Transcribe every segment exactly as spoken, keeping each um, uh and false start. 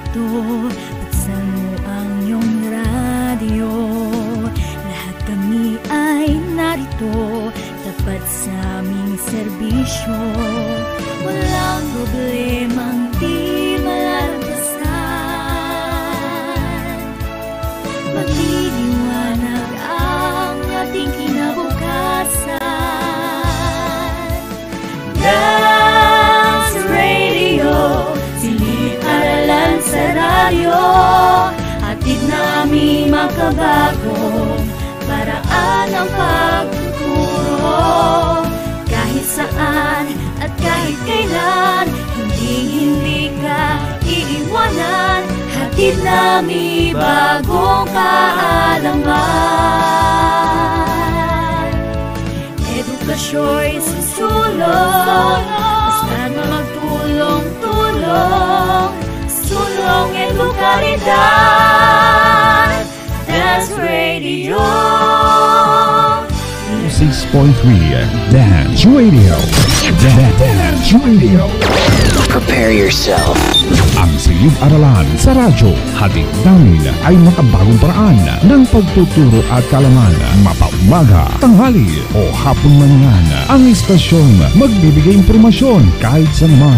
narito, buksan mo ang iyong radyo. Lahat kami ay narito, tapat sa aming serbisyo. Walang problemang di malagpasan. Magliliwanag ang ating kinabukasan. Dance Radio, silid-aralan sa radyo. Hatid namin makabagong paraan ng pagtuturo. Kahit saan at kahit kailan, hindi-hindi ka iiwanan. Hatid namin bagong kaalaman. Edukasyo'y susulong, basta't magtulong-tulong. Sulong edukalidad, Dance Radio. six point three Dance Radio. Dance Radio. Prepare yourself. Ang silid-aralan sa radyo, hatid namin ay makabagong paraan ng pagtuturo at kaalaman. Mapaumaga, tanghali o hapon man yan, ang istasyon magbibigay impormasyon kahit saan man.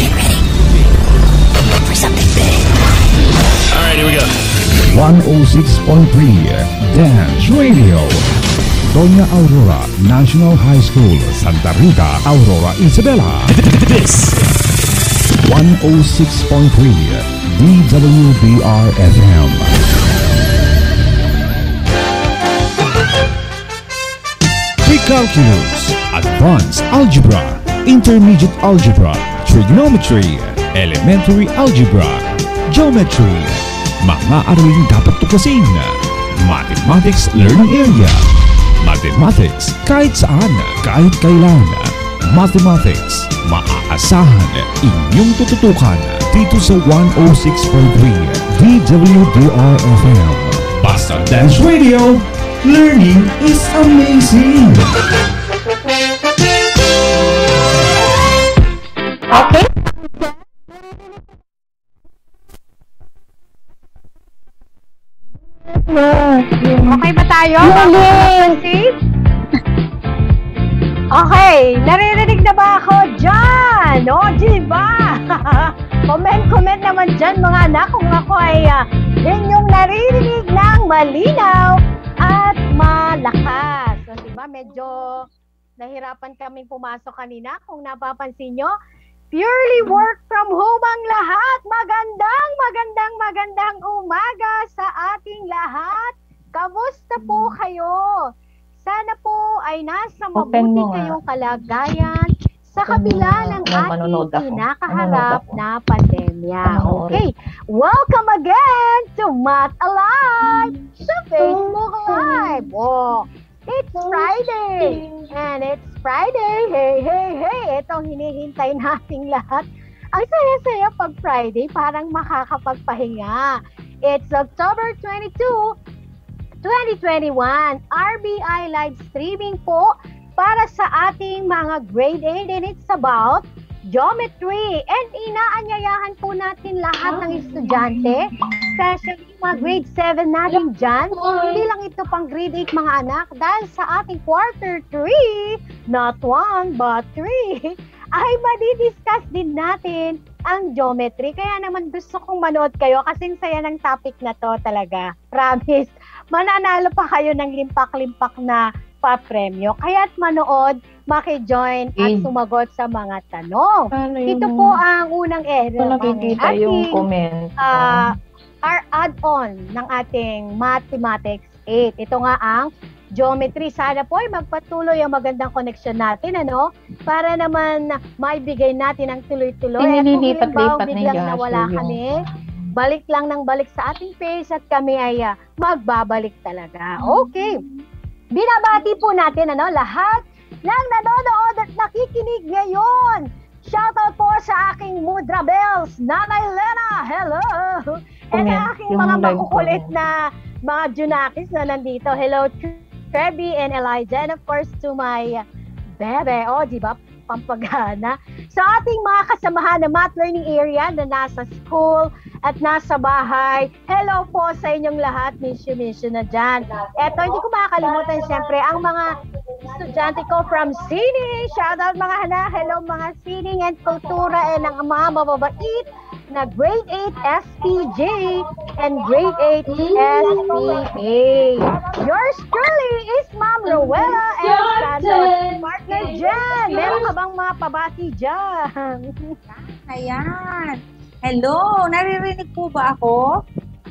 For something big. Alright, here we go. one oh six point three Dance Radio. Doña Aurora National High School, Santa Rita, Aurora, Isabela. This one oh six point three D W B R F M. Pre-calculus, advanced algebra, intermediate algebra, trigonometry, elementary algebra, geometry. Mga araling dapat tuklasin. Mathematics Learning Area. Mathematics kahit saan, kahit kailan. Mathematics, maaasahan inyong tututukan dito sa one oh six point three D W D R F M. Basta Dance Radio, learning is amazing! Okay? Okay ba tayo? Yes. Okay, naririnig na ba ako dyan? O, diba? Comment-comment naman dyan mga anak kung ako ay uh, inyong naririnig ng malinaw at malakas. So, diba, medyo nahirapan kaming pumasok kanina. Kung napapansin nyo, purely work from home ang lahat. Magandang, magandang, magandang umaga sa ating lahat. Kamusta po kayo? Sana po ay nasa mabuti kayong kalagayan sa kabila ng ating kinakaharap na pandemya. Okay, welcome again to Math Alive sa Facebook Live. Oh, it's Friday and it's Friday. Hey, hey, hey. Itong hinihintay nating lahat. Ang saya-saya pag Friday, parang makakapagpahinga. It's October twenty-second, twenty twenty-one. R B I live streaming po para sa ating mga grade eight, and it's about geometry. And inaanyayahan po natin lahat ng estudyante, especially mga grade seven natin dyan. Hindi lang ito pang grade eight mga anak, dahil sa ating quarter three, not one but three, ay madidiscuss din natin ang geometry. Kaya naman gusto kong manood kayo kasi saya ng topic na to talaga. Promise, mananalo pa kayo ng limpak-limpak na pa-premyo. Kaya't manood, maki-join at sumagot sa mga tanong. Ano Ito po ang unang area ng nakikita yung comment. Uh, our add-on ng ating Mathematics eight. Ito nga ang geometry. Sana po ay magpatuloy ang magandang connection natin, ano? Para naman maibigay natin ang tuloy-tuloy. At kung halimbawa biglang nawala kami, balik lang ng balik sa ating page at kami ay uh, magbabalik talaga. Okay. Binabati po natin, ano, lahat ng nanonood at nakikinig ngayon. Shoutout po sa aking Mudra Bells, Nanay Lena, hello! And Ayan, aking mga makukulit na mga Junakis na nandito. Hello, Trevi and Elijah. And of course, to my bebe. O, oh, di ba? pampagana. Sa ating mga kasamahan na math learning area na nasa school at nasa bahay, hello po sa inyong lahat, misyo-misyo na dyan. Eto, hindi ko makakalimutan siyempre ang mga estudyante ko from Sining. Shoutout mga hana, hello mga Sining and Kultura and ang mga mababait na grade eight S P J and grade eight S P A. Yours truly is Ma'am Rowella and Sandra, partner dyan. Meron ka bang mga pabati dyan? Ayan. Hello, naririnig po ba ako?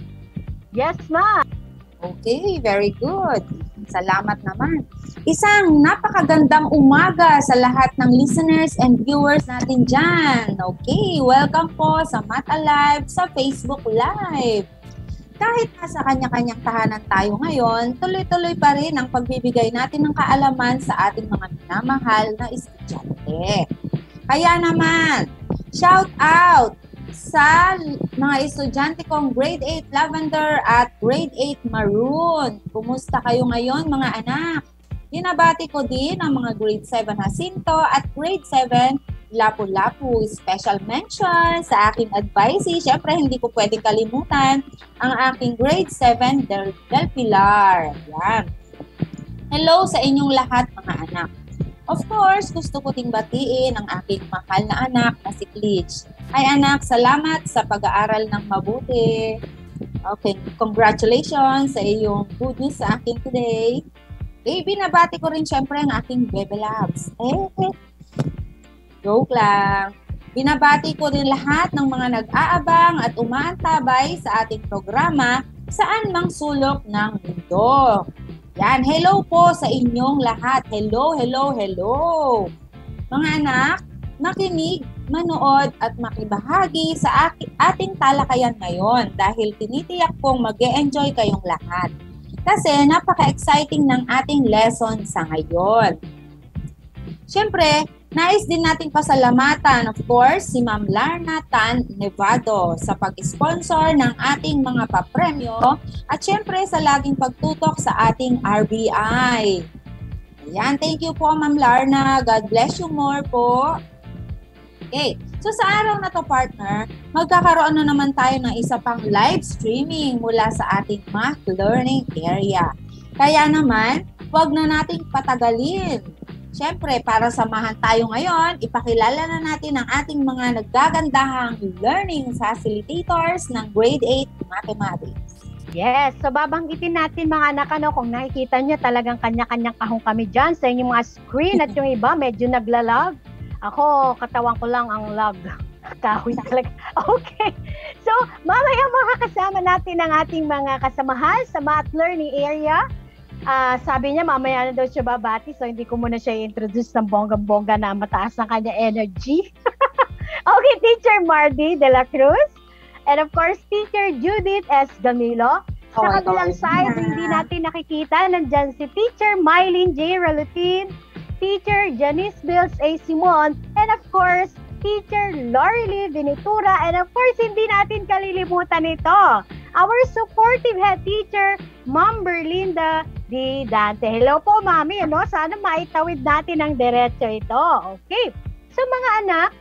Yes, ma'am. Okay, very good. Salamat naman. Isang napakagandang umaga sa lahat ng listeners and viewers natin dyan. Okay, welcome po sa Math Alive sa Facebook Live. Kahit nasa kanya-kanyang tahanan tayo ngayon, tuloy-tuloy pa rin ang pagbibigay natin ng kaalaman sa ating mga minamahal na estudyante. Kaya naman, shout out sa mga estudyante kong grade eight Lavender at grade eight Maroon. Kumusta kayo ngayon mga anak? Binabati ko din ang mga grade seven Jacinto at grade seven Lapu-Lapu. Special mention sa aking advisee. Siyempre, hindi ko pwedeng kalimutan ang aking grade seven Del, Del Pilar. Yan. Hello sa inyong lahat mga anak. Of course, gusto ko ting batiin ang aking mahal na anak na si Klitsch. Ay anak, salamat sa pag-aaral ng mabuti. Okay, congratulations sa iyong good news sa akin today. Okay, binabati ko rin syempre ang aking Bebe Labs. Eh, eh. Joke lang. Binabati ko rin lahat ng mga nag-aabang at umaantabay sa ating programa saan mang sulok ng mundo. Yan, hello po sa inyong lahat. Hello, hello, hello. Mga anak, makinig, manood at makibahagi sa ating talakayan ngayon dahil tinitiyak kong mag-e-enjoy kayong lahat. Kasi napaka-exciting ng ating lesson sa ngayon. Siyempre, nais din nating pasalamatan, of course, si Ma'am Larna Tan Nevado sa pag-sponsor ng ating mga papremyo at siyempre sa laging pagtutok sa ating R B I. Ayan, thank you po Ma'am Larna. God bless you more po. Okay, so sa araw na to partner, magkakaroon na naman tayo ng isa pang live streaming mula sa ating math learning area. Kaya naman, huwag na nating patagalin. Siyempre, para samahan tayo ngayon, ipakilala na natin ang ating mga naggagandahang learning facilitators ng grade eight Mathematics. Yes, so babanggitin natin mga anak, ano, kung nakikita nyo talagang kanya-kanyang kahong kami dyan sa inyong mga screen at yung iba medyo naglalag. Ako, katawan ko lang ang lag. Kahoy talaga. Okay. So, mamaya makakasama natin ang ating mga kasamahan sa math learning area. Uh, sabi niya, mamaya na daw siya babati, so hindi ko muna siya i-introduce ng bonggang-bongga na mataas ang kanya energy. Okay, Teacher Mardy de la Cruz. And of course, Teacher Judith S. Gamilo. Sa oh, kabilang side, na. Hindi natin nakikita, nandyan si Teacher Mylene J. Ralutin, Teacher Janice Bills A. Simon, and of course, Teacher Lorely Vinitura, and of course, hindi natin kalilimutan ito, our supportive head teacher, Ma'am Berlinda D. Dante. Hello po, Mami. Ano? Sana maitawid natin ang diretso ito. Okay. So, mga anak,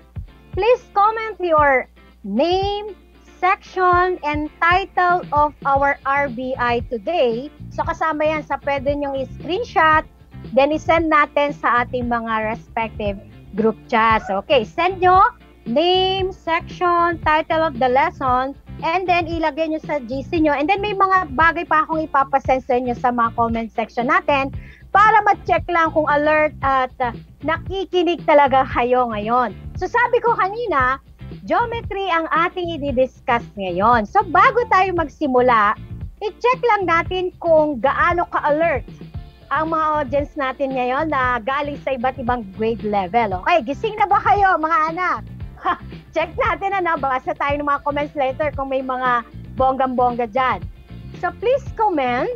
please comment your name, section, and title of our R B I today. So, kasama yan sa pwede nyong i-screenshot, then i-send natin sa ating mga respective group chats. Okay, send nyo name, section, title of the lesson, and then ilagay nyo sa G C nyo. And then may mga bagay pa akong ipapasend sa inyo sa mga comment section natin para ma-check lang kung alert at uh, nakikinig talaga kayo ngayon. So sabi ko kanina, geometry ang ating i-discuss ngayon. So bago tayo magsimula, i-check lang natin kung gaano ka-alert ang mga audience natin ngayon na galing sa iba't ibang grade level. Okay, gising na ba kayo mga anak? Check natin ano, basa tayo ng mga comments later kung may mga bonggang-bongga dyan. So please comment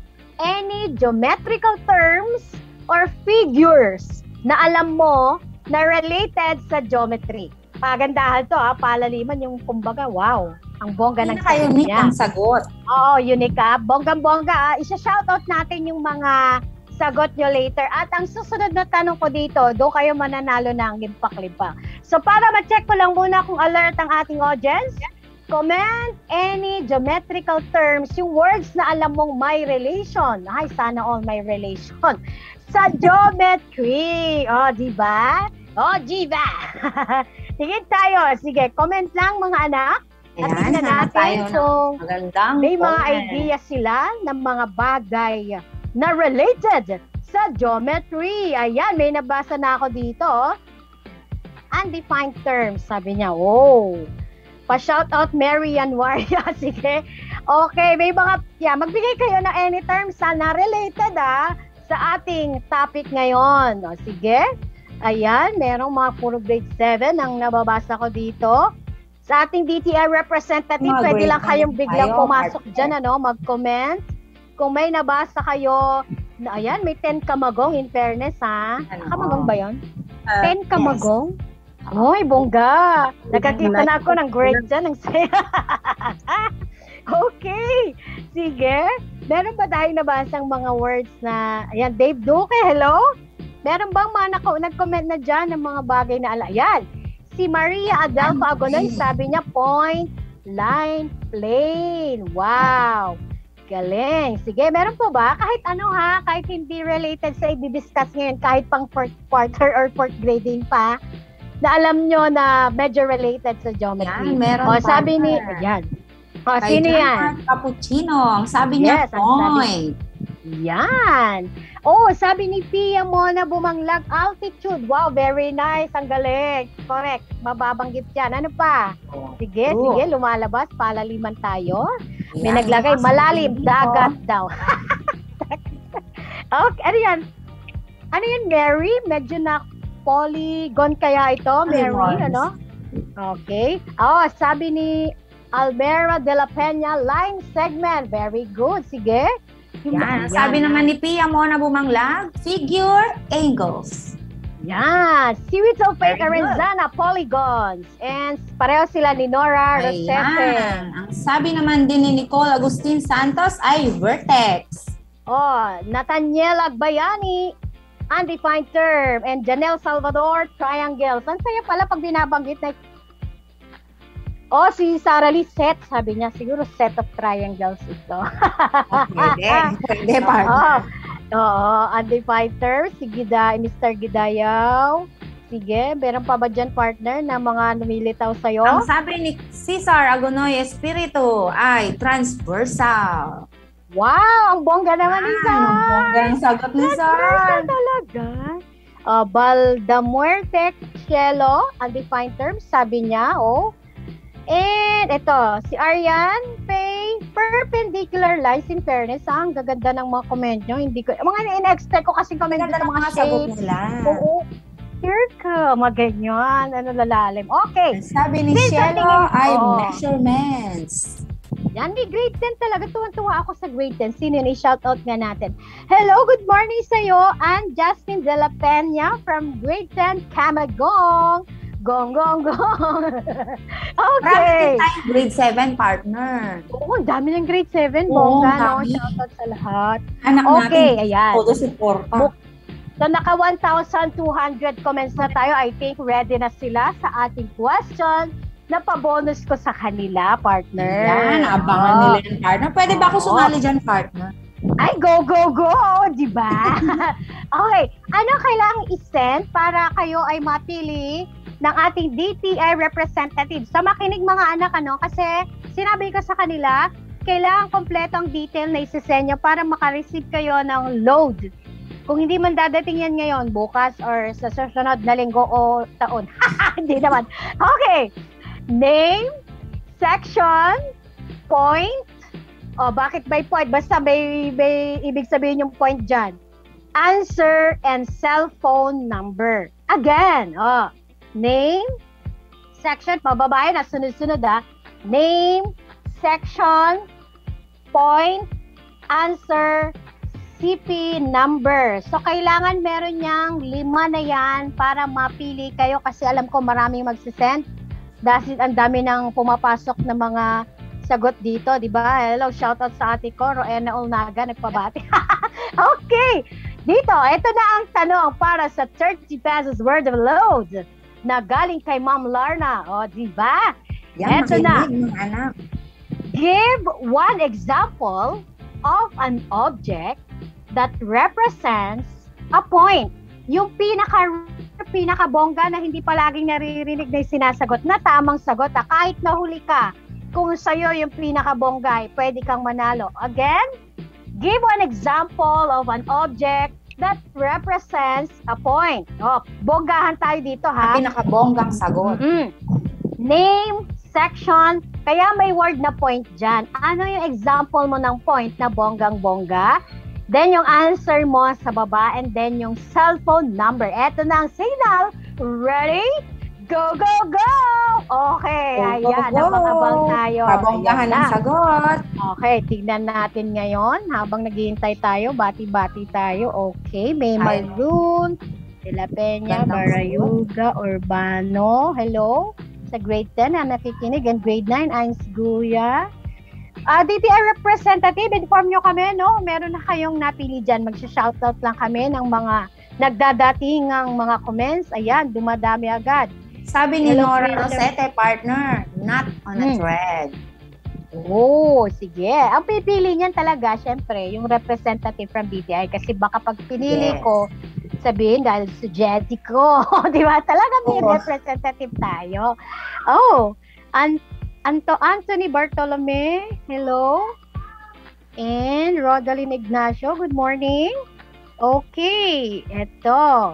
any geometrical terms or figures na alam mo na related sa geometry. Pagandahan to ha, palaliman yung kumbaga, wow, ang bongga ng sagot niya. Ang sagot. Oo, unique ha. Bonggang-bongga ha. Isa-shoutout natin yung mga sagot nyo later. At ang susunod na tanong ko dito, doon kayo mananalo ng limpak-limpak. So para ma-check ko lang muna kung alert ang ating audience, comment any geometrical terms, yung words na alam mong may relation. Ay, sana all may relation. Sa geometry. O, oh, di ba? O, oh, diba? Sige tayo. Sige, comment lang mga anak. At Ayan, tingnan natin kung magandang may mga comment. idea sila ng mga bagay na related sa geometry. Ayan, may nabasa na ako dito. Undefined terms, sabi niya. Oh, pa-shoutout Mary Anwaria. Sige. Okay, may mga, yeah, magbigay kayo ng any terms na related ah, sa ating topic ngayon. O, sige. Ayan, merong mga puro grade seven ang nababasa ko dito. Sa ating D T I representative, Mga pwede lang grade kayong nine biglang tayo, pumasok partner. dyan, ano, mag-comment. Kung may nabasa kayo, na, ayan, may ten kamagong in fairness, ha? Ano? Kamagong ba yun? Uh, ten kamagong? Hoy, bongga! Nakakita na ako ng grade dyan. Ang saya. Okay. Sige. Meron ba tayong nabasang mga words na, ayan, Dave Duque, hello? Meron bang mga naka- nag-comment na dyan ng mga bagay na ala? Ayan. Si Maria Adelfo Agonoy, sabi niya, point, line, plane. Wow. Galing. Sige, meron po ba? Kahit ano ha, kahit hindi related sa i-discuss ngayon, kahit pang fourth quarter or fourth grading pa, na alam nyo na medyo related sa geometry. Yan, meron O, sabi ni, partner. ayan. O, Kay sino John yan? Mark Cappuccino. Ang sabi niya, Yes, ang sabi- point. Yan. Oh, sabi ni Pia Mona Bumanglag, altitude. Wow, very nice. Ang galing. Correct. Mababanggit yan. Ano pa? Sige, True. sige. Lumalabas. Palaliman tayo. May Yan, naglagay, yung malalim, sabi dito. dagat daw. Okay, ano yan? Ano yan, Mary? Medyo na polygon kaya ito, Mary? Polygons. Ano? Okay. Oh, sabi ni Almera de la Peña, line segment. Very good. Sige. Yan. Sabi naman ni Pia Mona Bumanglag, figure angles. Yan. Series of Faith Very good. Arenzana, polygons. And pareho sila ni Nora Rosete. Ayan. Ang sabi naman din ni Nicole Agustin Santos ay vertex. Oh, Nathaniel Agbayani, undefined term. And Janelle Salvador, triangles. Ang saya pala pag binabanggit na. Oh, si Sarah Lee, set. Sabi niya, siguro set of triangles ito. Pwede. Pwede, partner. Oo, oo, undefined term. Si Gida, Mister Gidayaw. Sige, meron pa ba dyan, partner, na mga lumilitaw sa'yo? Ang sabi ni Cesar Agonoy Espiritu ay transversal. Wow, ang bongga naman ni Sar. Ang bonggang sagot ni Transversal Sar. talaga. Uh, Baldamuerte Cielo, undefined term, sabi niya, oh. And ito, si Arian Faye, perpendicular lines in fairness. Ah, ang gaganda ng mga comment nyo. Hindi ko, mga in-expect ko kasi comment Ganda sa ng mga mga sagot shapes. nila. Oo. Here ka, mga ganyan. Ano lalalim. Okay. Sabi ni Please, Cielo tingin- ay Oo. measurements. Yan, di grade ten talaga. Tuwan-tuwa ako sa grade ten. Sino yun? I-shoutout nga natin. Hello, good morning sa'yo. And Justin De La Peña from grade ten, Camagong. Gong, gong, gong. Okay. Marami din tayong grade seven partner. Oo, ang dami ng grade seven. Oo, Bongga, no? dami. Shoutout sa lahat. Anak Okay, natin, ayan. todo suporta. Muk- So, naka one thousand two hundred comments na tayo. I think ready na sila sa ating question na pa-bonus ko sa kanila, partner. Yan, abangan Oo. nila yung partner. Pwede ba ako Oo. sumali dyan, partner? Ay, go, go, go! Di ba? Okay. Ano kailangang i-send para kayo ay mapili ng ating D T I representative? So, makinig mga anak, ano? Kasi sinabi ko sa kanila, kailangan kompleto ang detail na isi-send nyo para makareceive kayo ng load. Kung hindi man dadating yan ngayon, bukas or sa susunod na linggo o taon. Hindi naman. Okay. Name, section, point. O, bakit by point? Basta may, may ibig sabihin yung point dyan. Answer and cell phone number. Again, oh, name, section, pababae na sunod-sunod ah. Name, section, point, answer, C P number. So, kailangan meron niyang lima na yan para mapili kayo kasi alam ko maraming magsisend. Dahil ang dami nang pumapasok na mga sagot dito, di ba? Hello, shoutout sa ate ko, Roena Olnaga, nagpabati. Okay. Dito, ito na ang tanong para sa thirty pesos word of load na galing kay Ma'am Larna. O, di ba? Yan, Ito na. makinig mga anak. Give one example of an object that represents a point. Yung pinaka pinakabongga na hindi palaging naririnig na yung sinasagot na tamang sagot. Ah. Kahit nahuli ka, kung sa'yo yung pinakabongga, pwede kang manalo. Again, give one example of an object that represents a point. Oh, bonggahan tayo dito, ha? Ang pinakabonggang sagot. Mm-hmm. Name, section, kaya may word na point dyan. Ano yung example mo ng point na bonggang-bongga? Then yung answer mo sa baba, and then yung cellphone number. Eto na ang signal. Ready? Go, go, go! Okay, Go, go, ayan. go. Napakabang tayo. Pabonggahan Ayan ng na. sagot. Okay, tignan natin ngayon. Habang naghihintay tayo, bati-bati tayo. Okay, may Ay. Maroon, De La Peña, Gandang Barayuga, Urbano. Hello? Sa grade ten na nakikinig. And grade nine, Ains Guya. Uh, D T I representative, inform nyo kami, no? Meron na kayong napili dyan. Magsha-shoutout lang kami ng mga nagdadating ang mga comments. Ayan, dumadami agad. Sabi ni Hello, Nora Christian. Rosete, partner, not on a Hmm. thread. Oh, sige. Ang pipili niyan talaga, syempre, yung representative from B T I. Kasi baka pag pinili Yes. ko, sabihin dahil suggesti ko. Di ba? Talaga may Oo. representative tayo. Oh, An Anto Anthony Bartolome, hello. And Rodaline Ignacio, good morning. Okay, eto.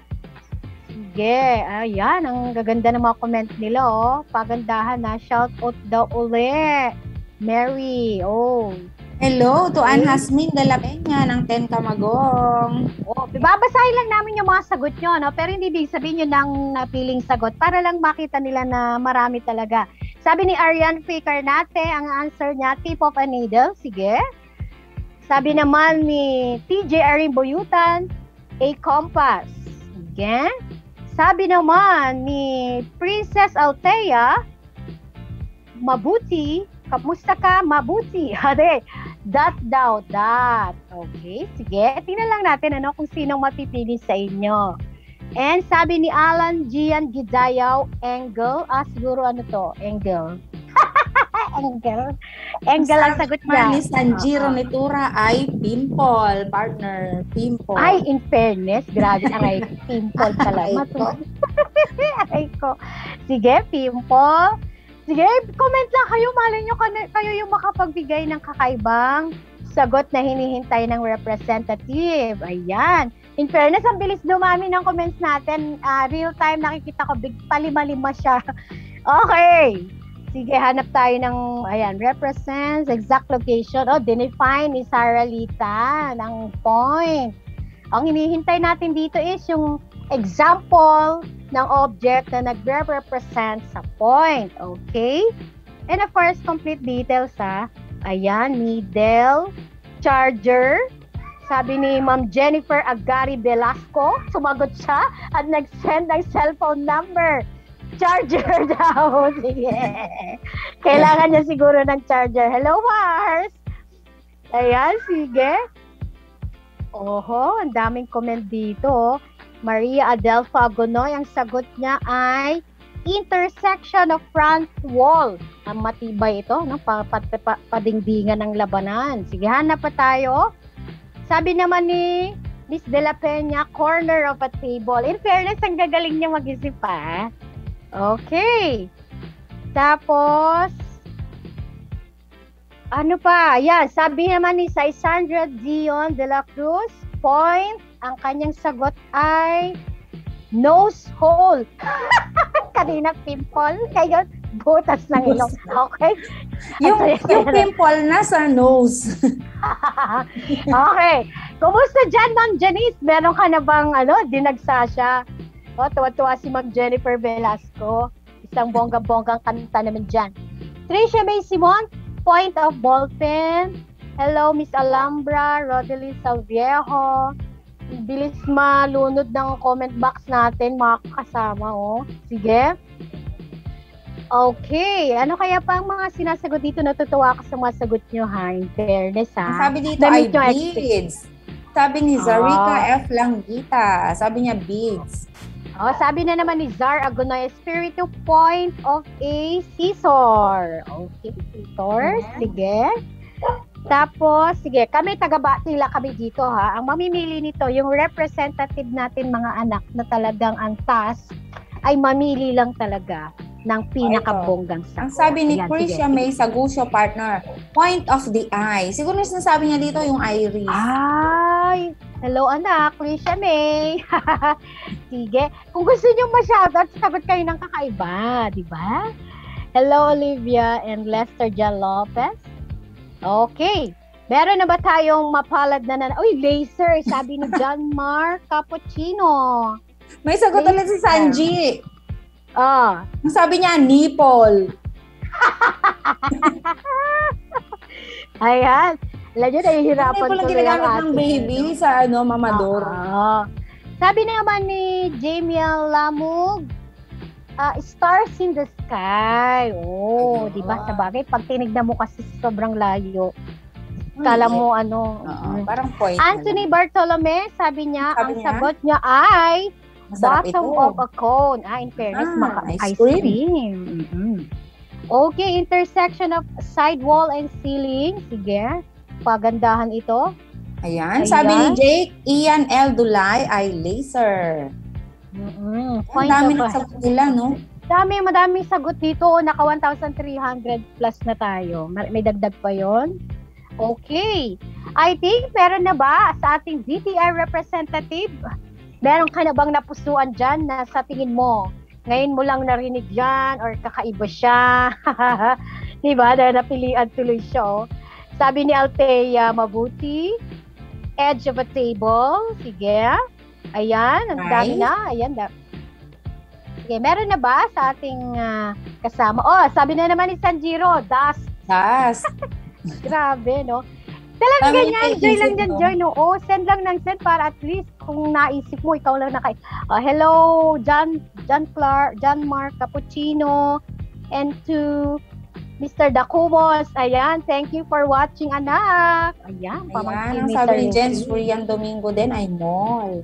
Sige, ayan, ang gaganda ng mga comment nila, oh. Pagandahan na, shout out daw uli. Mary, oh. Hello to Ann Hasmin de la Peña ng Ten Camagong. Oh, babasahin lang namin yung mga sagot nyo, no? Pero hindi ibig sabihin yun ang napiling sagot para lang makita nila na marami talaga. Sabi ni Ariane P. Carnate, ang answer niya, tip of a needle. Sige. Sabi naman ni T J Arin Boyutan, a compass. Sige. Sabi naman ni Princess Althea, mabuti. Kamusta ka? Mabuti. Hade, that daw, that. Okay, sige. Tingnan lang natin ano kung sinong mapipili sa inyo. And sabi ni Alan Gian Gidayaw, Engel. Ah, siguro ano to? Engel. Engel. Engel ang sagot niya. Ni Sanjiro Nitura ay pimple, partner. Pimple. Ay, in fairness, grabe ang ay pimple pala. Aray ko. Matu- Aray ko. Sige, pimple. Sige, comment lang kayo. Malay nyo kayo yung makapagbigay ng kakaibang sagot na hinihintay ng representative. Ayan. In fairness, ang bilis dumami ng comments natin. Uh, real time, nakikita ko, big palima-lima siya. Okay. Sige, hanap tayo ng, ayan, represents, exact location. Oh, dinefine ni Sarah Lita ng point. Ang hinihintay natin dito is yung example ng object na nagre-represent sa point. Okay? And of course, complete details ha. Ayan, needle, charger. Sabi ni Ma'am Jennifer Agari Velasco, sumagot siya at nag-send ng cellphone number. Charger daw. Sige. Kailangan niya siguro ng charger. Hello, Mars. Ayan, sige. Oho, ang daming comment dito. Maria Adelfa Agonoy, ang sagot niya ay intersection of front wall. Ang matibay ito, no? Pa, pa, pa, padingdingan ng labanan. Sige, hanap pa tayo. Sabi naman ni Miss De La Peña, corner of a table. In fairness, ang gagaling niya mag-isip pa. Okay. Tapos, ano pa? Ayan, sabi naman ni Sandra Dion de la Cruz, point, ang kanyang sagot ay nose hole. Kanina pimple, ngayon butas ng ilong. Okay? Yung, yung pimple nasa nose. Okay. Kumusta dyan, Ma'am Janice? Meron ka na bang ano, dinagsa siya? O, tuwa-tuwa si Ma'am Jennifer Velasco. Isang bongga-bonggang kanta naman dyan. Tricia May Simon, point of ballpen. Hello, Miss Alhambra, Rodeline Salviejo. Bilis malunod ng comment box natin, mga kasama, oh. Sige. Okay. Ano kaya pa ang mga sinasagot dito? Natutuwa ka sa mga sagot nyo, ha? In fairness, ha? Ang sabi dito Damit ay nyo, expert. beads. Sabi ni Zarika Ah. F. Langgita. Sabi niya, Bigs. Oh, sabi na naman ni Zar Agonoy, Spiritu Point of a Scissor. Okay, Scissor. Sige. Tapos, sige, kami taga-Batila kami dito ha. Ang mamimili nito, yung representative natin mga anak na talagang ang task ay mamili lang talaga ng pinakabonggang sagot. Ang sabi ni Ayan, Krisha sige. May Sagusyo, partner, point of the eye. Siguro yung sinasabi niya dito yung iris. Ay, hello anak, Krisha May. Sige, kung gusto niyo ma-shoutout, sagot kayo ng kakaiba, di ba? Hello Olivia and Lester Jan Lopez. Okay. Meron na ba tayong mapalad na na... Uy, laser, sabi ni John Mark Cappuccino. May sagot ulit si Sanji. Ah, Ang sabi niya, nipple. ayan. Alam niyo, nahihirapan Nipple ang tuloy ginagamit ng ating- baby sa ano, mamador. Oo. Sabi naman ni Jamiel Lamug, ah, stars in the sky. Oh, Ayun. di ba? Sa bagay, pag tinignan mo kasi sobrang layo, kala mo ano. Oo, mm. parang point. Anthony Bartolome, sabi niya, Sabi ang niya? sagot niya ay Masarap bottom ito. of a cone. Ah, in fairness, Ah, maka ice ice cream. Mhm. Okay, intersection of sidewall and ceiling. Sige, pagandahan ito. Ayan. Ayan. Sabi ni Jake, Ian L. Dulay ay laser. Mhm. Ang Point dami of ng a- sagot nila, no? Dami, madaming sagot dito. Naka one thousand three hundred plus na tayo. May may dagdag pa yon. Okay. I think meron na ba sa ating D T I representative? Meron ka na bang napusuan dyan na sa tingin mo, ngayon mo lang narinig yan or kakaiba siya? Diba? Dahil napilian tuloy siya. Oh. Sabi ni Althea, mabuti. Edge of a table. Sige. Ayan. Ang dami Nice. na. Ayan. Da- Sige, meron na ba sa ating ah, kasama? Oh, sabi na naman ni Sanjiro, dust. Das. Grabe, no? Talagang Dami ganyan. niya Joy lang naisip, dyan, no? Joy, no? Oh, send lang ng send para at least kung naisip mo, ikaw lang naka... Ah, hello, John, John Clark, John Mark Cappuccino, and to Mister Dacumos. Ayan, thank you for watching, anak. Ayan, Ayan. pamangkin Ang ni sabi Sir ni Jen Lucy. Surian Domingo din ay mall.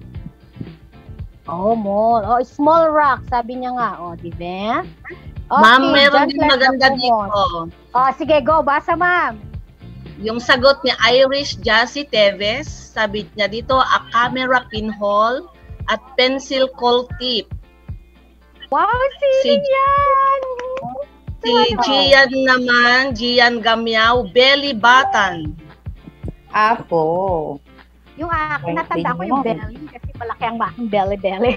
Oh, mall. Oh, small rock, sabi niya nga. Oh, di ba? Okay, Ma'am, meron John din Clark maganda Dacumos. dito. Oh, sige, go. Basa, ma'am. Yung sagot ni Irish Jassy Teves, sabi niya dito, a camera pinhole at pencil call tip. Wow, sino Si- yan? Si Ano? Gian naman, Gian Gamiao, belly button. Apo. Yung akin, Ay, natanda ko tingnan yung mo. belly kasi malaki ang aking belly-belly.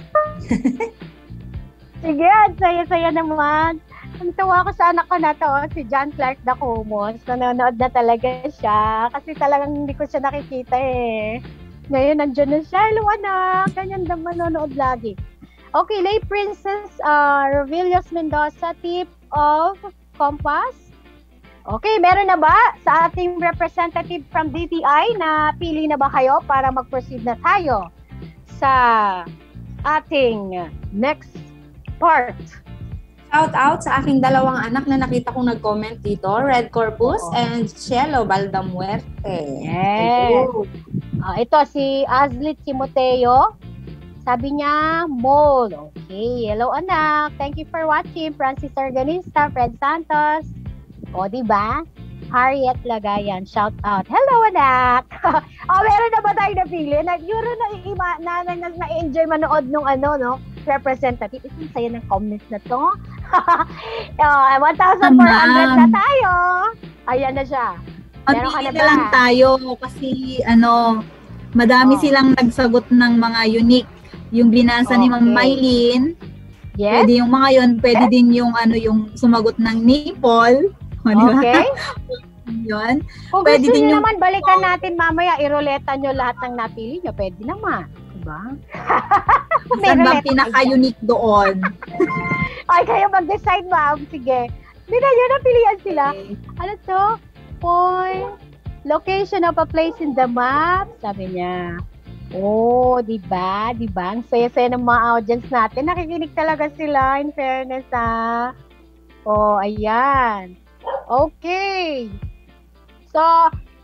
Sige, ang saya-saya naman. Ang tawa ko sa anak ko na to, si John Clark Dacumos. Nanonood na talaga siya kasi talagang hindi ko siya nakikita eh. Ngayon, nandiyan na siya. Hello, anak. Ganyan naman manonood lagi. Okay, Lay Princess uh, Revillos Mendoza, tip of compass. Okay, meron na ba sa ating representative from D T I na pili na ba kayo para mag-proceed na tayo sa ating next part? Shout out sa aking dalawang anak na nakita kong nag-comment dito, Red Corpus Oo. and Cielo Baldamuerte. Yes. Ah, ito si Aslit Timoteo. Sabi niya, mall. Okay. Hello, anak. Thank you for watching. Francis Organista, Fred Santos. O, diba? Harriet Lagayan. Shout out. Hello, anak. oh, meron na ba tayo napili? Na, yun na, na, na, na, na, na-enjoy manood nung ano, no? Representative. Isang saya ng comments na to. oh, one thousand four hundred na tayo. Ayan na siya. Meron ka Pagpili na na ba? lang tayo kasi ano, madami Oh. silang nagsagot ng mga unique. Yung binasa ni Ma'am Okay. Mylene, Yes? pwede yung mga yon, pwede din yung ano yung sumagot ng nipple. O, di ba? Okay. Yun. Kung Pwede gusto din nyo yung- naman, balikan natin mamaya, iroleta nyo lahat ng napili nyo. Pwede naman. Diba? May Saan bang ruleta pinaka-unique doon? Ay, kayo mag-decide, ma'am. Sige. Hindi na yun, napilian sila. Ano to? Point. Location of a place in the map. Sabi niya. Oh, di ba? Di ba? Ang saya-saya ng mga audience natin. Nakikinig talaga sila, in fairness, ha? Oh, ayan. Okay. So,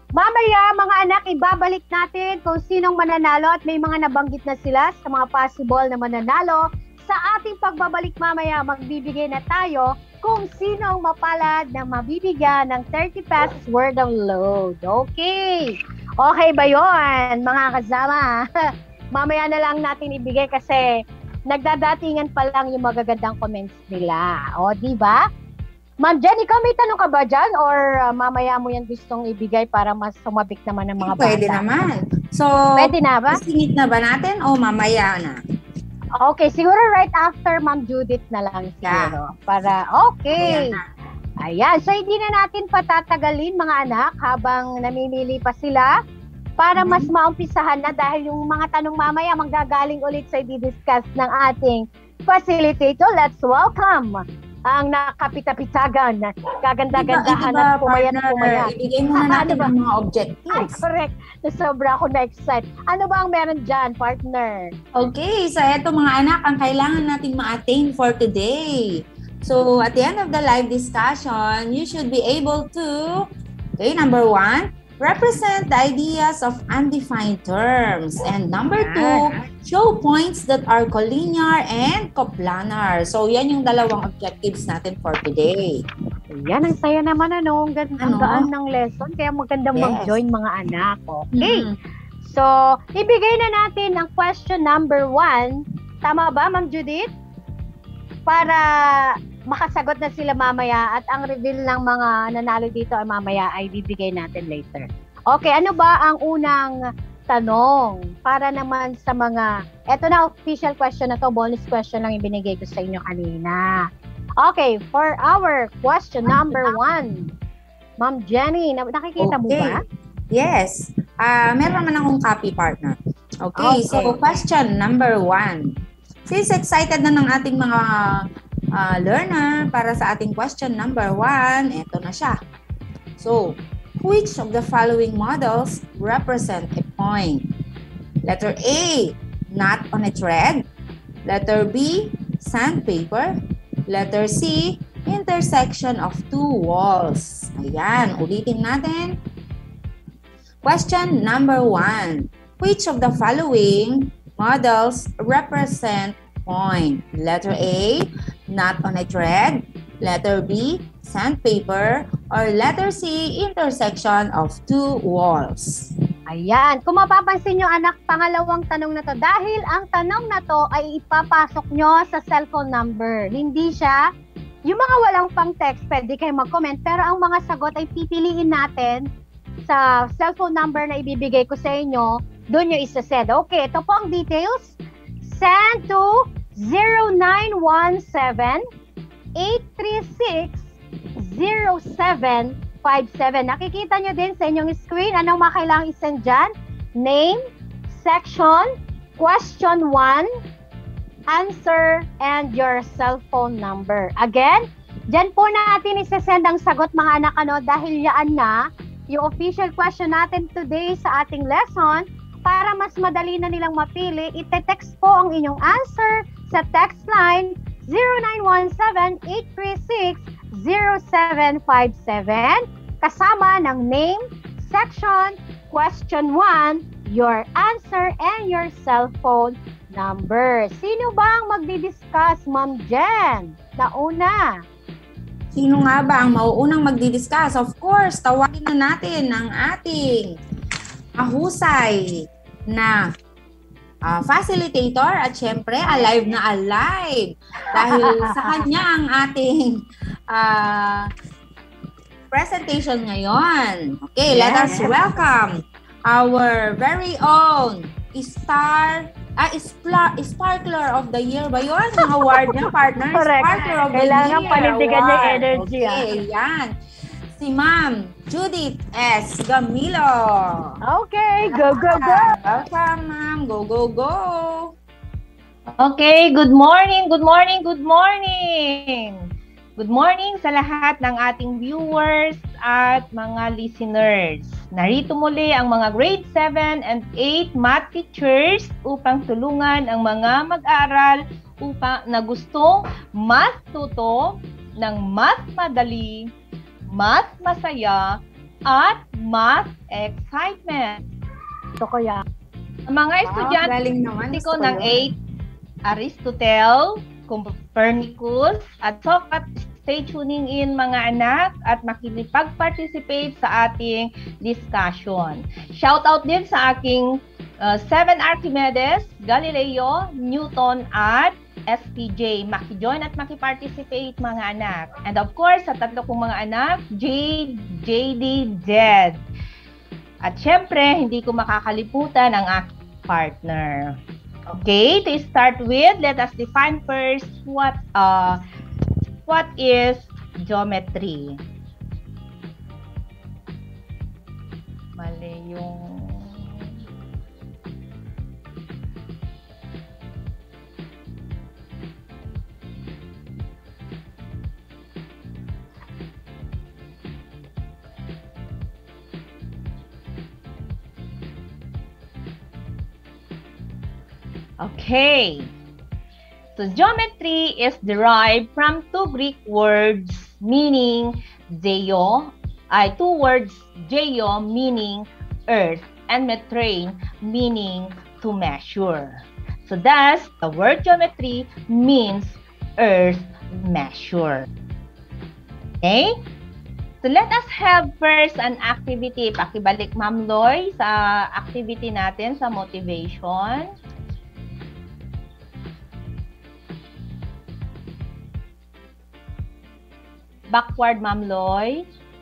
Mamaya, mga anak, ibabalik natin kung sinong mananalo at may mga nabanggit na sila sa mga possible na mananalo. Sa ating pagbabalik mamaya, magbibigay na tayo kung sinong mapalad na mabibigyan ng thirty pesos worth of load. Okay. Okay ba yun, mga kasama? Mamaya na lang natin ibigay kasi nagdadatingan pa lang yung magagandang comments nila. O, di ba? Ma'am Jen, ikaw may tanong ka ba dyan? Or uh, mamaya mo yan gustong ibigay para mas sumabik naman ng mga bata? Pwede naman. So, pwede na ba? Singit na ba natin o mamaya na? Okay, siguro right after Ma'am Judith na lang siguro. Yeah. Para, okay. Ayan, so hindi na natin patatagalin mga anak habang namimili pa sila para mm-hmm. mas maumpisahan na dahil yung mga tanong mamaya manggagaling ulit sa i-discuss ng ating facilitator. Let's welcome ang nakapitapitagan, kaganda-gandahan at pumayat-pumayat. Ibigay muna natin ang mga objectives. Ay, correct. Nasobra ako na-excite. Ano ba ang meron dyan, partner? Okay, so eto mga anak, ang kailangan natin ma-attain for today. So, at the end of the live discussion, you should be able to, okay, number one, represent the ideas of undefined terms. And number two, show points that are collinear and coplanar. So, yan yung dalawang objectives natin for today. Yan, ang saya naman ano, ang ganda ano? gaan ng lesson. Kaya magandang yes. mag-join mga anak. Okay. Mm-hmm. So, ibigay na natin ang question number one. Tama ba, Ma'am Judith? Para makasagot na sila mamaya at ang reveal ng mga nanalo dito ay mamaya ay bibigay natin later. Okay, ano ba ang unang tanong? Para naman sa mga, eto na official question na to, bonus question lang ibinigay ko sa inyo kanina. Okay, for our question number one, Ma'am Jenny, nakikita okay. mo ba? Yes. Uh, meron naman akong copy, partner. Okay, okay, so question number one. Since excited na ng ating mga Uh, learner para sa ating question number one, eto na siya. So, which of the following models represent a point? Letter A, knot on a thread. Letter B, sandpaper. Letter C, intersection of two walls. Ayan, ulitin natin. Question number one. Which of the following models represent point? Letter A, knot on a thread. Letter B, sandpaper. Or letter C, intersection of two walls. Ayan. Kung mapapansin nyo anak, pangalawang tanong na to. Dahil ang tanong na to ay ipapasok nyo sa cellphone number. Hindi siya, yung mga walang pang text, pwede kayo mag-comment. Pero ang mga sagot ay pipiliin natin sa cellphone number na ibibigay ko sa inyo. Doon nyo isa-send. Okay, ito po ang details. Send to zero nine one seven, eight three six, zero seven five seven. Nakikita nyo din sa inyong screen. Anong mga kailangang isend dyan? Name, section, question one, answer, and your cellphone number. Again, dyan po natin isesend ang sagot mga anak ano dahil yan na yung official question natin today sa ating lesson. Para mas madali na nilang mapili, ite-text po ang inyong answer sa text line zero nine one seven, eight three six, zero seven five seven kasama ng name, section, question one, your answer, and your cellphone number. Sino bang magdi-discuss, Ma'am Jen? Nauna. Sino nga ba ang mauunang magdi-discuss? Of course, tawagin na natin ang ating mahusay na uh, facilitator at syempre alive na alive dahil sa kanya ang ating uh, presentation ngayon. Okay, yes. Let us welcome our very own star ah, Spla- Sparkler of the Year ba yun? Ang award niya, partner? Correct. Sparkler of the Kailangan Year. Kailangan panindigan niya energy. Okay, ah. yan. Si Ma'am Judith S. Gamilo. Okay, go, go, go. Welcome, Ma'am. Go, go, go. Okay, good morning, good morning, good morning. Good morning sa lahat ng ating viewers at mga listeners. Narito muli ang mga grade seven and eight math teachers upang tulungan ang mga mag-aaral upang na gustong math tuto ng math madali, math masaya, at math excitement. Gusto ko yan. Ang mga Wow, estudyante galing naman. ko Gusto ng yun. eight, Aristotle, Copernicus, at Socrates, stay tuning in mga anak at makikipag-participate sa ating discussion. Shout out din sa aking uh, seven Archimedes, Galileo, Newton, at S P J. Maki-join at maki-participate mga anak. And of course, sa tatlo kong mga anak, J, J D, Jed. At syempre, hindi ko makakalimutan ang aking partner. Okay, to start with, let us define first what uh what is geometry. Mali yung Okay. So geometry is derived from two Greek words meaning geo, ay two words geo meaning earth and metrain meaning to measure. So thus, the word geometry means earth measure. Okay? So let us have first an activity. Pakibalik Ma'am Loy sa activity natin sa motivation. Backward, Ma'am Loy.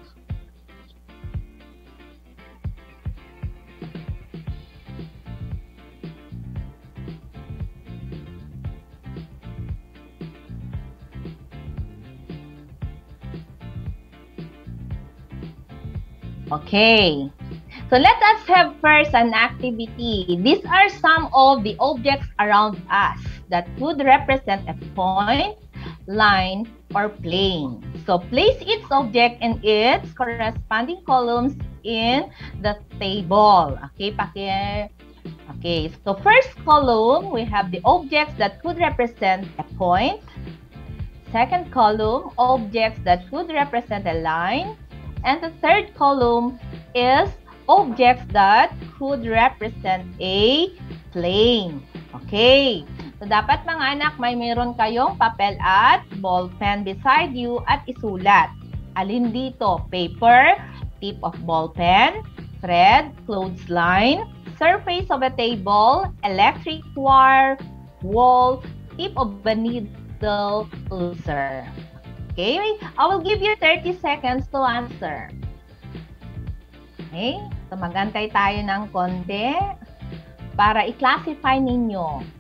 Okay. So let us have first an activity. These are some of the objects around us that would represent a point, line, or plane. So place each object in its corresponding columns in the table. Okay, paki Okay, so first column, we have the objects that could represent a point. Second column, objects that could represent a line. And the third column is objects that could represent a plane. Okay. So, dapat mga anak, may meron kayong papel at ball pen beside you at isulat. Alin dito? Paper, tip of ball pen, thread, clothesline, surface of a table, electric wire, wall, tip of a needle, loser. Okay? I will give you thirty seconds to answer. Okay? So, magantay tayo ng konti para i-classify ninyo.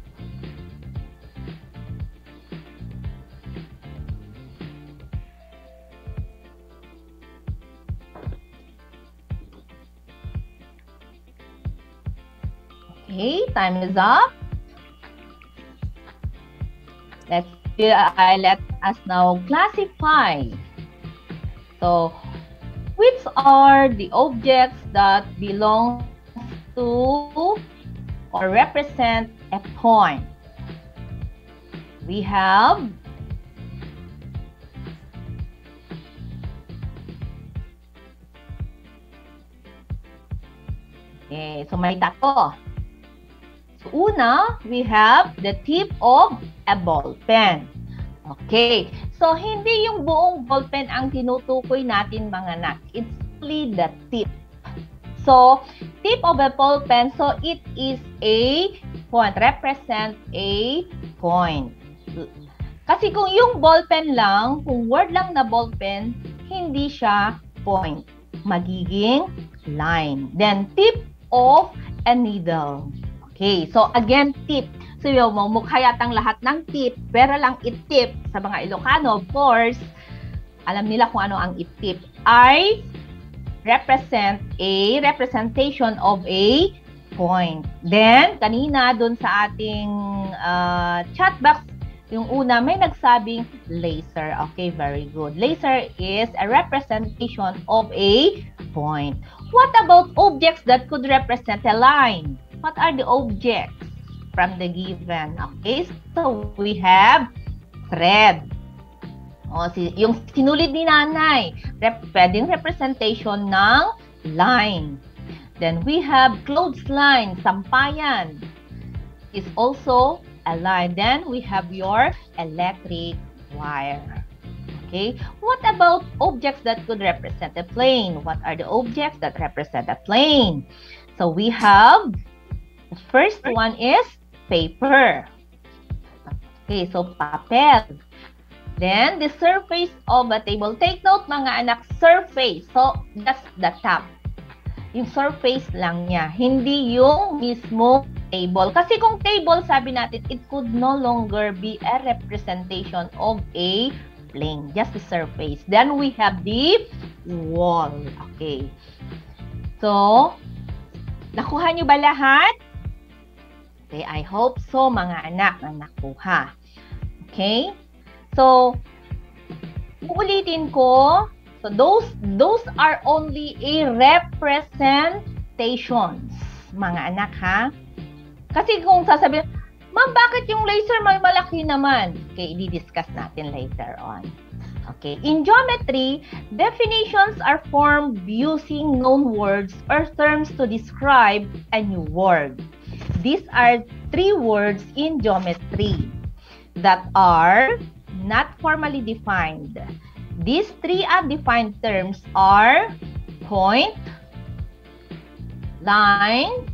Okay, time is up. Let's uh, let us now classify. So, which are the objects that belong to or represent a point? We have okay, so may tatlo. Una, we have the tip of a ball pen. Okay. So, hindi yung buong ball pen ang tinutukoy natin mga anak. It's only the tip. So, tip of a ball pen, so it is a point. Represent a point. Kasi kung yung ball pen lang, kung word lang na ball pen, hindi siya point. Magiging line. Then, tip of a needle. Okay, so again, tip. So yung mukha yatang lahat ng tip, pero lang it-tip sa mga Ilocano, of course, alam nila kung ano ang it-tip, ay represent a representation of a point. Then, kanina dun sa ating uh, chat box, yung una may nagsabing laser. Okay, very good. Laser is a representation of a point. What about objects that could represent a line? What are the objects from the given? Okay, so we have thread. O, si, yung sinulid ni nanay, rep, pwedeng representation ng line. Then we have clothesline, sampayan, is also a line. Then we have your electric wire. Okay, what about objects that could represent a plane? What are the objects that represent a plane? So we have, the first one is paper. Okay, so papel. Then the surface of a table. Take note mga anak, surface. So that's the top. Yung surface lang niya, hindi yung mismo table. Kasi kung table, sabi natin, it could no longer be a representation of a plane, just the surface. Then we have the wall. Okay. So, nakuha nyo ba lahat? Okay, I hope so mga anak na nakuha. Okay? So, uulitin ko. So, those those are only a representations, mga anak ha. Kasi kung sasabihin, ma'am, bakit yung laser may malaki naman? Okay, i-discuss natin later on. Okay, in geometry, definitions are formed using known words or terms to describe a new word. These are three words in geometry that are not formally defined. These three undefined terms are point, line,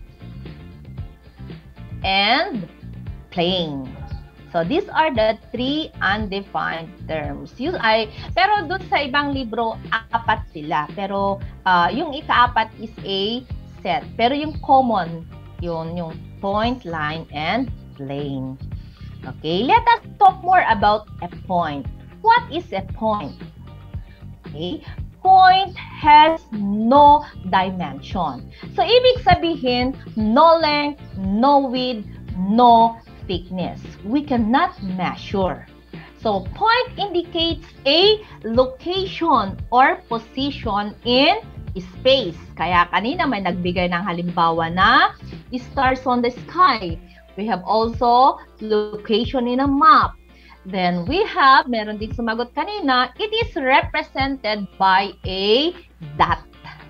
and plane. So these are the three undefined terms. Yung ay, pero doon sa ibang libro, apat sila. Pero uh, yung ikaapat is a set. Pero yung common, yun, yung point, line, and plane. Okay, let us talk more about a point. What is a point? Okay, point has no dimension. So, ibig sabihin, no length, no width, no thickness. We cannot measure. So, point indicates a location or position in space. Kaya kanina may nagbigay ng halimbawa na stars on the sky. We have also location in a map. Then we have, meron din sumagot kanina, it is represented by a dot.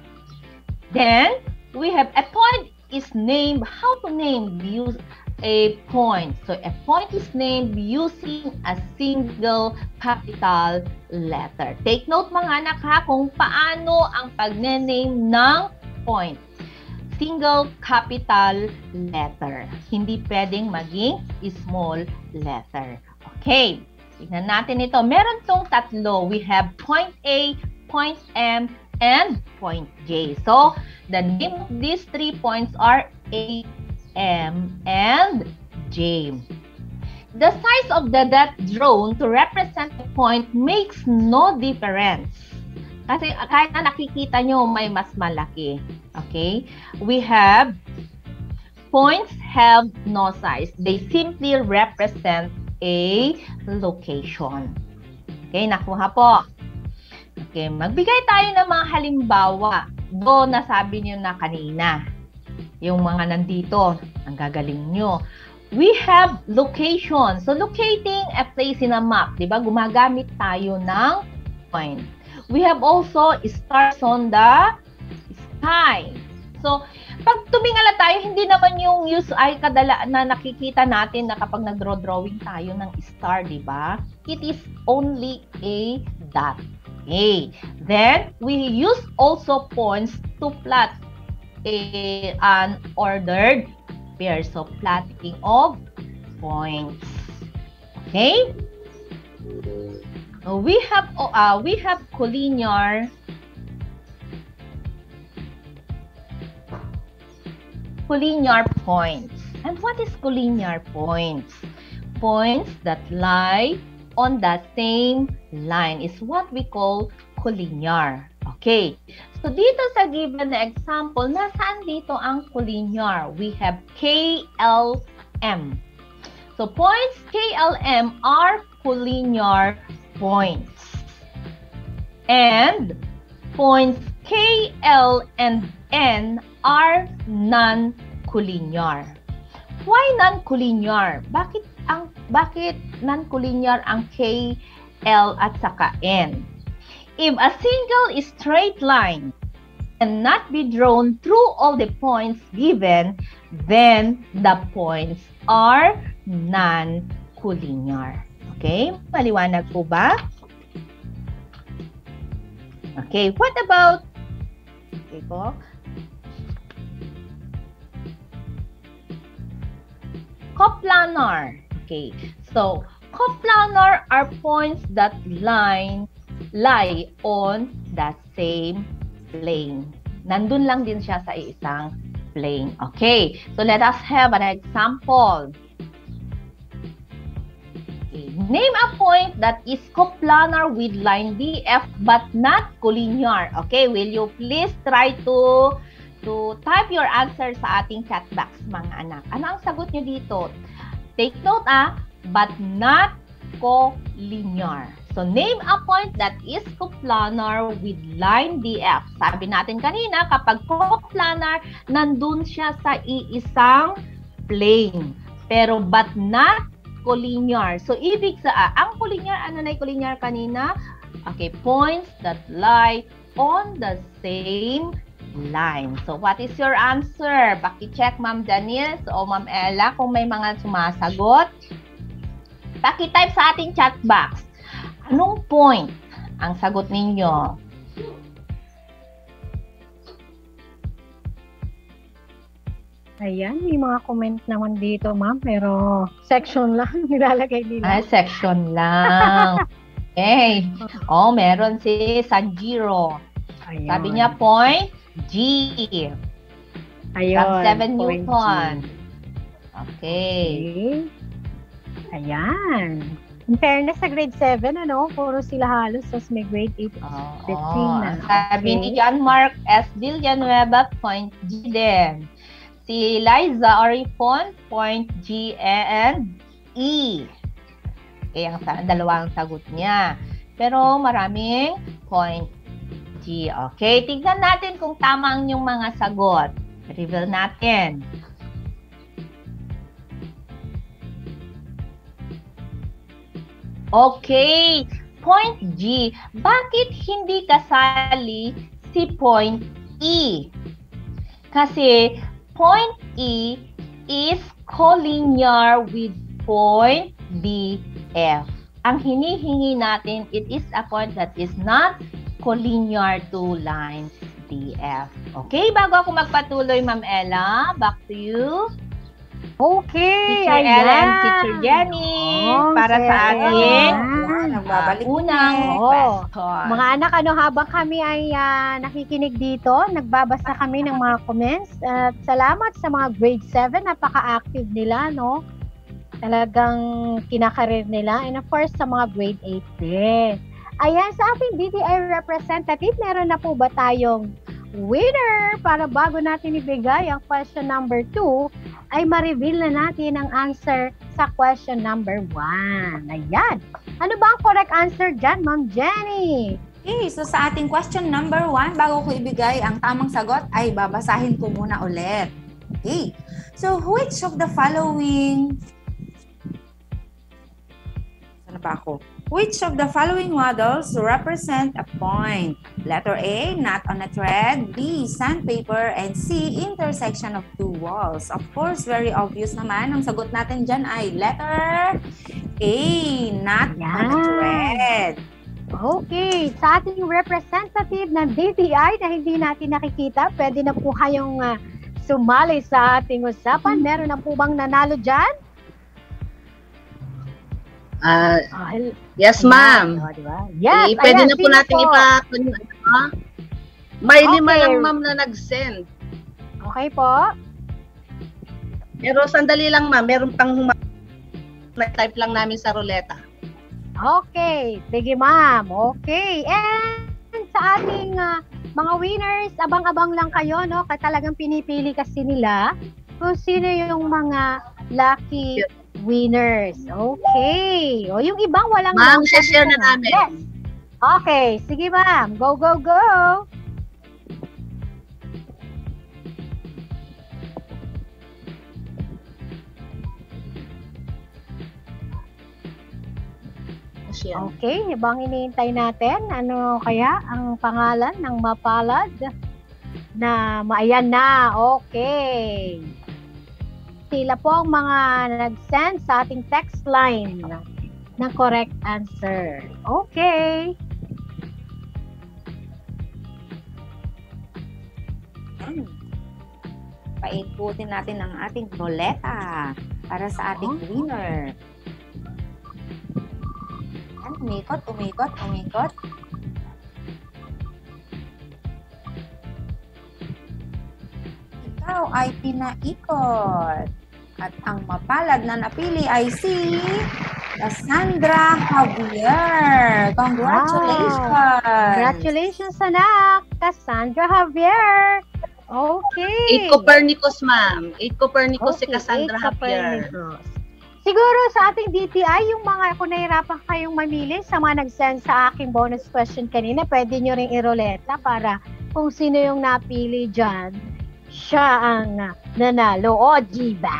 Then, we have a point is named, how to name use a point. So, a point is named using a single capital letter. Take note mga anak ha, kung paano ang pagne-name ng point. Single capital letter. Hindi pwedeng maging small letter. Okay, tignan natin ito. Meron tong tatlo. We have point A, point M, and point J. So, the name of these three points are A, M, and J. The size of the dot drawn to represent the point makes no difference. Kasi kahit na nakikita nyo, may mas malaki. Okay? We have, points have no size. They simply represent a location. Okay, nakuha po. Okay, magbigay tayo ng mga halimbawa. Do, nasabi nyo na kanina. Yung mga nandito, ang gagaling nyo. We have location. So, locating a place in a map. Diba? Gumagamit tayo ng point. We have also stars on the sky. So, pag tumingala tayo, hindi naman yung use ay kadala na nakikita natin na kapag nag-draw-drawing tayo ng star, di ba? It is only a dot. Okay. Then, we use also points to plot a, an ordered pair. So, plotting of points. Okay? We have uh, we have collinear collinear points. And what is collinear points? Points that lie on the same line is what we call collinear. Okay. So dito sa given na example, nasaan dito ang collinear? We have K L M. So points K L M are collinear points. And points K, L, and N are non-collinear. Why non-collinear? Bakit ang bakit non-collinear ang K, L at saka N. If a single straight line cannot be drawn through all the points given, then the points are non-collinear. Okay? Maliwanag po ba? Okay, what about okay po? Coplanar. Okay, so coplanar are points that line lie on the same plane. Nandun lang din siya sa isang plane. Okay, so let us have an example. Okay. Name a point that is coplanar with line D F but not collinear. Okay, will you please try to to type your answer sa ating chat box, mga anak. Ano ang sagot nyo dito? Take note ah, but not collinear. So, name a point that is coplanar with line D F. Sabi natin kanina, kapag coplanar, nandun siya sa iisang plane. Pero, but not collinear. So, ibig sa, ah, ang collinear, ano na yung collinear kanina? Okay, points that lie on the same line. So, what is your answer? Paki-check, Ma'am Janice o Ma'am Ella kung may mga sumasagot. Paki-type sa ating chat box. Anong point ang sagot ninyo? Ayan, may mga comment naman dito, ma'am. Pero section lang nilalagay nila. Ah, section lang. Okay. Oh, meron si Sanjiro. Ayan. Sabi niya point G. Ayun. From seven point Newton. G. Okay. Okay. Ayan. In fairness, sa grade seven, ano, puro sila halos, tapos may grade eight, Oo. fifteen na. Sabi Okay. ni John Mark S. Villanueva, point G din. Si Liza Orifon, point G and E. Okay, ang sa- dalawang sagot niya. Pero maraming point G. Okay, tignan natin kung tama ang yung mga sagot. Reveal natin. Okay, point G. Bakit hindi kasali si point E? Kasi point E is collinear with point D F. Ang hinihingi natin, it is a point that is not collinear to line D F. Okay, bago ako magpatuloy, Ma'am Ella, back to you. Okay, Teacher ayan. Ellen, Teacher Jenny, Oh, para sa sige. ating Ayan, nagbabalik unang ulit. question. Mga anak, ano, habang kami ay ah, nakikinig dito, nagbabasa kami ng mga comments. At salamat sa mga grade seven, napaka-active nila, no? Talagang kinakarir nila. And of course, sa mga grade eight din. Ayan, sa ating D T I representative, meron na po ba tayong winner? Para bago natin ibigay ang question number two, ay ma-reveal na natin ang answer sa question number one. Ayan. Ano ba ang correct answer dyan, Ma'am Jenny? Okay, so sa ating question number one, bago ko ibigay ang tamang sagot, ay babasahin ko muna ulit. Okay, so which of the following... Sana ba ako? Which of the following models represent a point? Letter A, knot on a thread. B, sandpaper. And C, intersection of two walls. Of course, very obvious naman. Ang sagot natin dyan ay letter A, knot on a Yan. thread. Okay, sa ating representative ng D T I na hindi natin nakikita, pwede na po kayong ah, sumali sa ating usapan. Meron na po bang nanalo dyan? Ah, Ah, hel- yes, ayan, ma'am. oh, diba? Yes, Eh, pwede ayan, na po sino natin po? ipa... Ano? May lima Okay. lang, ma'am, na nag-send. Okay po. Pero sandali lang, ma'am. Meron pang huma... Na-type lang namin sa ruleta. Okay, sige ma'am. Okay, and sa ating ah, mga winners, abang-abang lang kayo, no? Kaya talagang pinipili kasi nila kung sino yung mga lucky winners. Okay. O yung ibang walang... Ma'am, sabi share ko na namin. Yes. Okay, sige ma'am. Go, go, go! Share yan. Okay, habang iniintay natin, ano kaya ang pangalan ng mapalad na maayan na? Okay. Sila po ang mga nag-send sa ating text line ng correct answer. Okay. Hmm. Paikutin natin ang ating ruleta para sa ating winner. Yan, umikot, umikot, umikot. Ikaw ay pinaikot. At ang mapalad na napili ay si Cassandra Javier. Congratulations! Wow. Congratulations, anak! Cassandra Javier! Okay. Eight Copernicus, ma'am. Eight Copernicus si Okay, Cassandra eight Javier. Copernicus. Siguro sa ating D T I, yung mga kung nahirapan kayong mamili sa mga nag-send sa aking bonus question kanina, pwede nyo ring iroleta para kung sino yung napili dyan, siya ang nanalo. O, diba?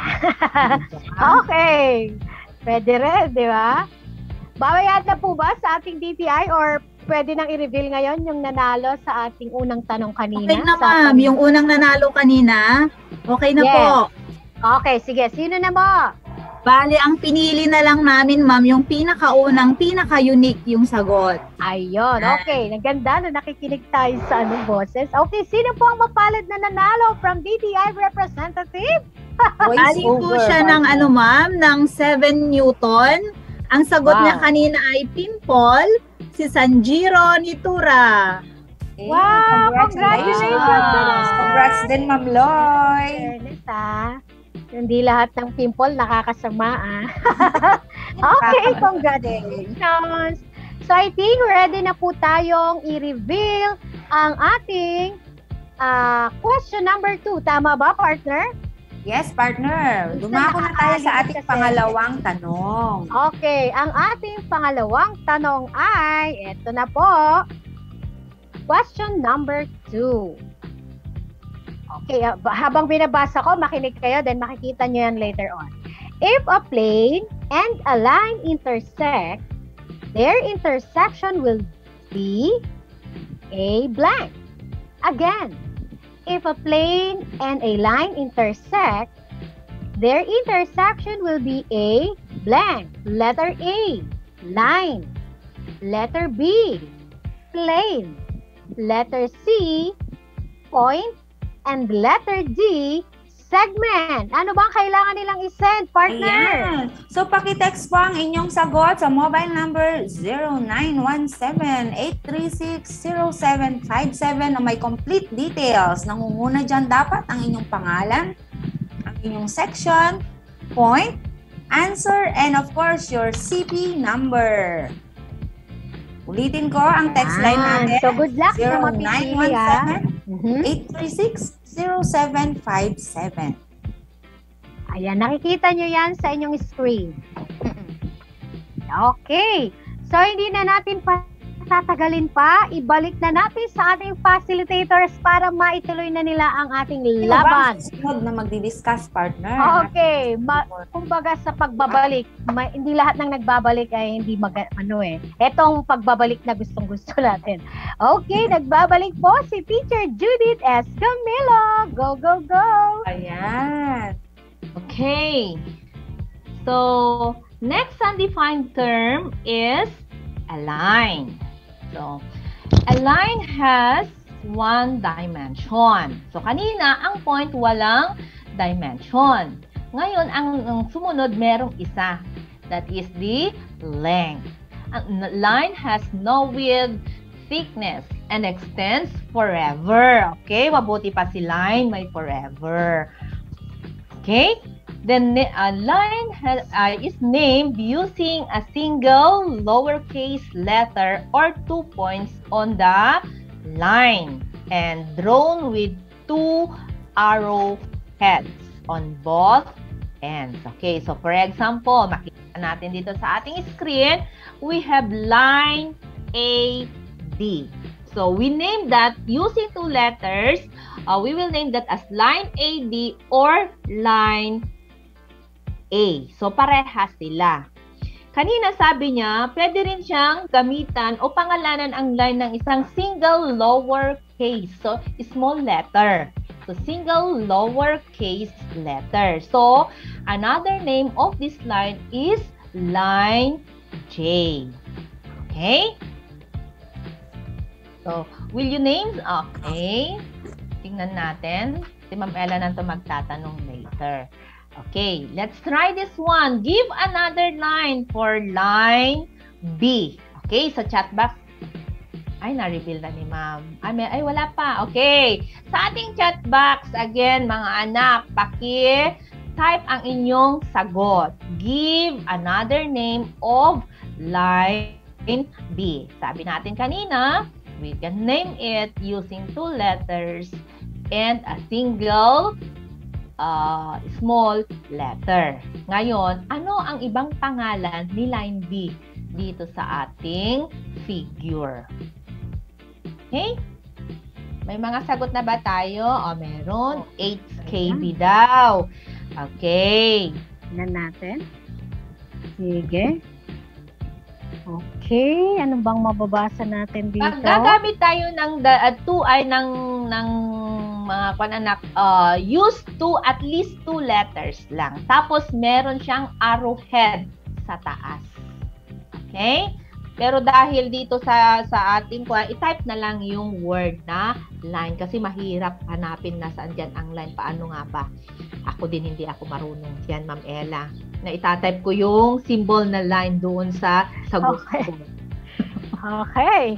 Okay. Pwede rin, di ba? Babayad na po ba sa ating D T I or pwede nang i-reveal ngayon yung nanalo sa ating unang tanong kanina? Okay na, Sa ma'am. pag- Yung unang nanalo kanina, okay na Yes. po. Okay, sige. Sino na mo? Bali, ang pinili na lang namin, ma'am, yung pinakaunang, pinaka-unique yung sagot. Ayun, okay. Naganda na nakikinig tayo sa anong boses. Okay, sino po ang mapalad na nanalo from D T I representative? Bali po siya ng ano, ma'am, ng seven Newton. Ang sagot Wow. niya kanina ay pimple, si Sanjiro Nitura. Wow, congratulations, Anak. Congrats din, Ma'am Loy. Fairness, ah. Hindi lahat ng pimple nakakasama, ah. Okay, congratulations. So, I think ready na po tayong i-reveal ang ating ah, question number two. Tama ba, partner? Yes, partner. Dumako na tayo sa ating pangalawang tanong. Okay, ang ating pangalawang tanong ay, eto na po, question number two. Okay, ah, habang binabasa ko, makinig kayo, then makikita nyo yan later on. If a plane and a line intersect, their intersection will be a blank. Again, if a plane and a line intersect, their intersection will be a blank. Letter A, line. Letter B, plane. Letter C, point. And letter D, segment. Ano bang kailangan nilang isend, partner? Ayan. So, pakitext po ang inyong sagot sa mobile number zero nine one seven, eight three six, zero seven five seven na may complete details. Nangunguna dyan dapat ang inyong pangalan, ang inyong section, point, answer, and of course, your C P number. Ulitin ko ang text line natin. So, good luck sa zero mga nine pipili, one ah. seven, eight three six, zero seven five seven. Ayan, nakikita nyo yan sa inyong screen. Okay. So, hindi na natin pa tatagalin pa. Ibalik na natin sa ating facilitators para maituloy na nila ang ating laban. Sunod na magdi-discuss, partner. Okay. Ma- kumbaga sa pagbabalik, ma- hindi lahat ng nagbabalik ay hindi mag- ano eh. Etong pagbabalik na gustong-gusto natin. Okay, nagbabalik po si Teacher Judith S. Camilo. Go, go, go! Ayan. Okay. So, next undefined term is a line. So, a line has one dimension. So, kanina, ang point walang dimension. Ngayon, ang, ang sumunod, merong isa. That is the length. Ang line has no width, thickness, and extends forever. Okay? Mabuti pa si line, may forever. Okay? Then a line has, uh, is named using a single lowercase letter or two points on the line and drawn with two arrow heads on both ends. Okay, so for example, makikita natin dito sa ating screen, we have line A D. So we name that using two letters, uh, we will name that as line A D or line A. So, parehas sila. Kanina sabi niya, pwede rin siyang gamitan o pangalanan ang line ng isang single lowercase. So, small letter. So, single lowercase letter. So, another name of this line is line J. Okay? So, will you name? Okay. Tingnan natin. Si Ma'am Ella na ito magtatanong later. Okay, let's try this one. Give another line for line B. Okay, sa chat box. Ay, na-reveal na ni Ma'am. Ay, may, ay, wala pa. Okay. Sa ating chat box, again, mga anak, paki-type ang inyong sagot. Give another name of line B. Sabi natin kanina, we can name it using two letters and a single Uh, small letter. Ngayon, ano ang ibang pangalan ni line B dito sa ating figure? Okay? May mga sagot na ba tayo? O, meron. eight K B daw. Okay. Tingnan natin. Sige. Okay. Ano bang mababasa natin dito? Pag gagamit tayo ng uh, two ay ng ng mga kananak, uh, use two, at least two letters lang. Tapos, meron siyang arrowhead sa taas. Okay? Pero dahil dito sa sa ating, i-type na lang yung word na line kasi mahirap hanapin na saan dyan ang line. Paano nga ba? Ako din hindi ako marunong. Yan, Ma'am Ella. Na itatype ko yung symbol na line doon sa sagot okay. ko. Okay.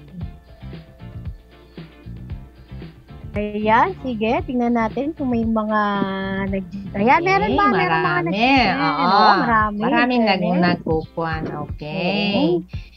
Ayan, sige. Tingnan natin kung may mga nag... Ayan, meron ba? Meron mga nag... Oo, oh, marami. Maraming nag nagpupuan. Okay.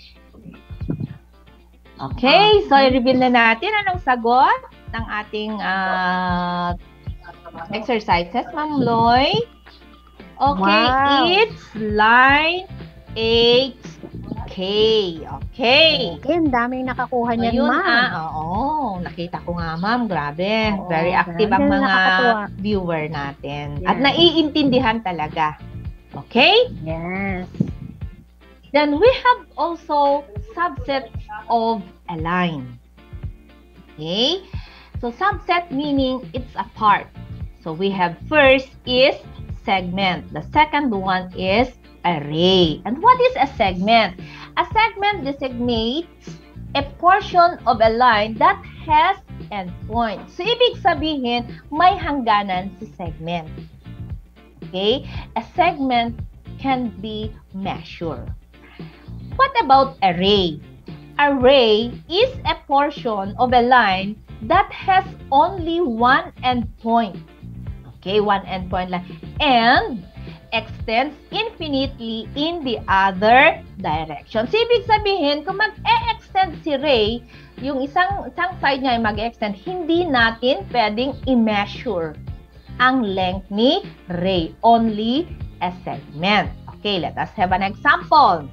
Okay, so i-reveal na natin anong sagot ng ating uh, exercises, Ma'am Loy. Okay, wow. It's line eight K. Okay. Okay, ang daming nakakuha niyan, Ayun, Ma'am. ah, oo, nakita ko nga, Ma'am. Grabe. Oo, Very active grabe. ang mga Nakakatuwa. viewer natin. Yes. At naiintindihan talaga. Okay? Yes. Then we have also subsets of a line. Okay? So subset meaning it's a part. So we have first is segment. The second one is array. And what is a segment? A segment designates a portion of a line that has endpoints. So ibig sabihin, may hangganan si segment. Okay? A segment can be measured. What about array? Array is a portion of a line that has only one endpoint. Okay, one endpoint lang. And extends infinitely in the other direction. So, ibig sabihin, kung mag-e-extend si ray, yung isang, isang side niya ay mag-extend, hindi natin pwedeng i-measure ang length ni ray. Only a segment. Okay, let us have an example.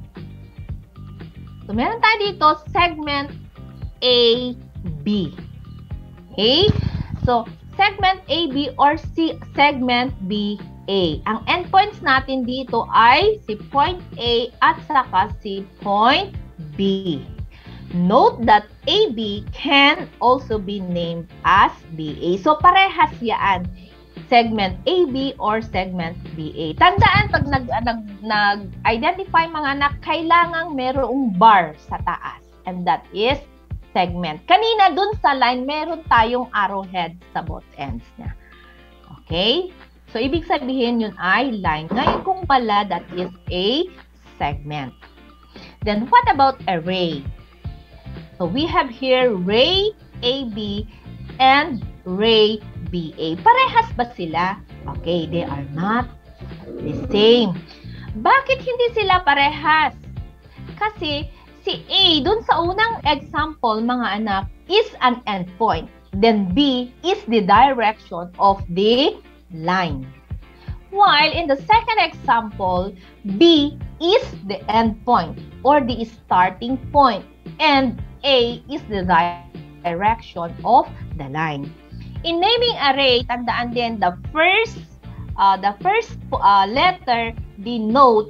So, meron tayo dito, segment A B. Okay? So, segment A B or C, segment B A. Ang endpoints natin dito ay si point A at saka si point B. Note that A B can also be named as B A. So, parehas yan. Segment A B or segment B A. Tandaan, pag nag, nag, nag-identify mga anak, kailangang merong bar sa taas. And that is segment. Kanina, dun sa line, meron tayong arrowhead sa both ends niya. Okay? So, ibig sabihin yun ay line. Ngayon kung pala, that is a segment. Then, what about array? So, we have here ray A B and ray B A. Parehas ba sila? Okay, they are not the same. Bakit hindi sila parehas? Kasi, si A, dun sa unang example, mga anak, is an endpoint. Then, B is the direction of the line. While in the second example, B is the endpoint or the starting point and A is the direction of the line. In naming array, tandaan din the first uh, the first uh, letter denotes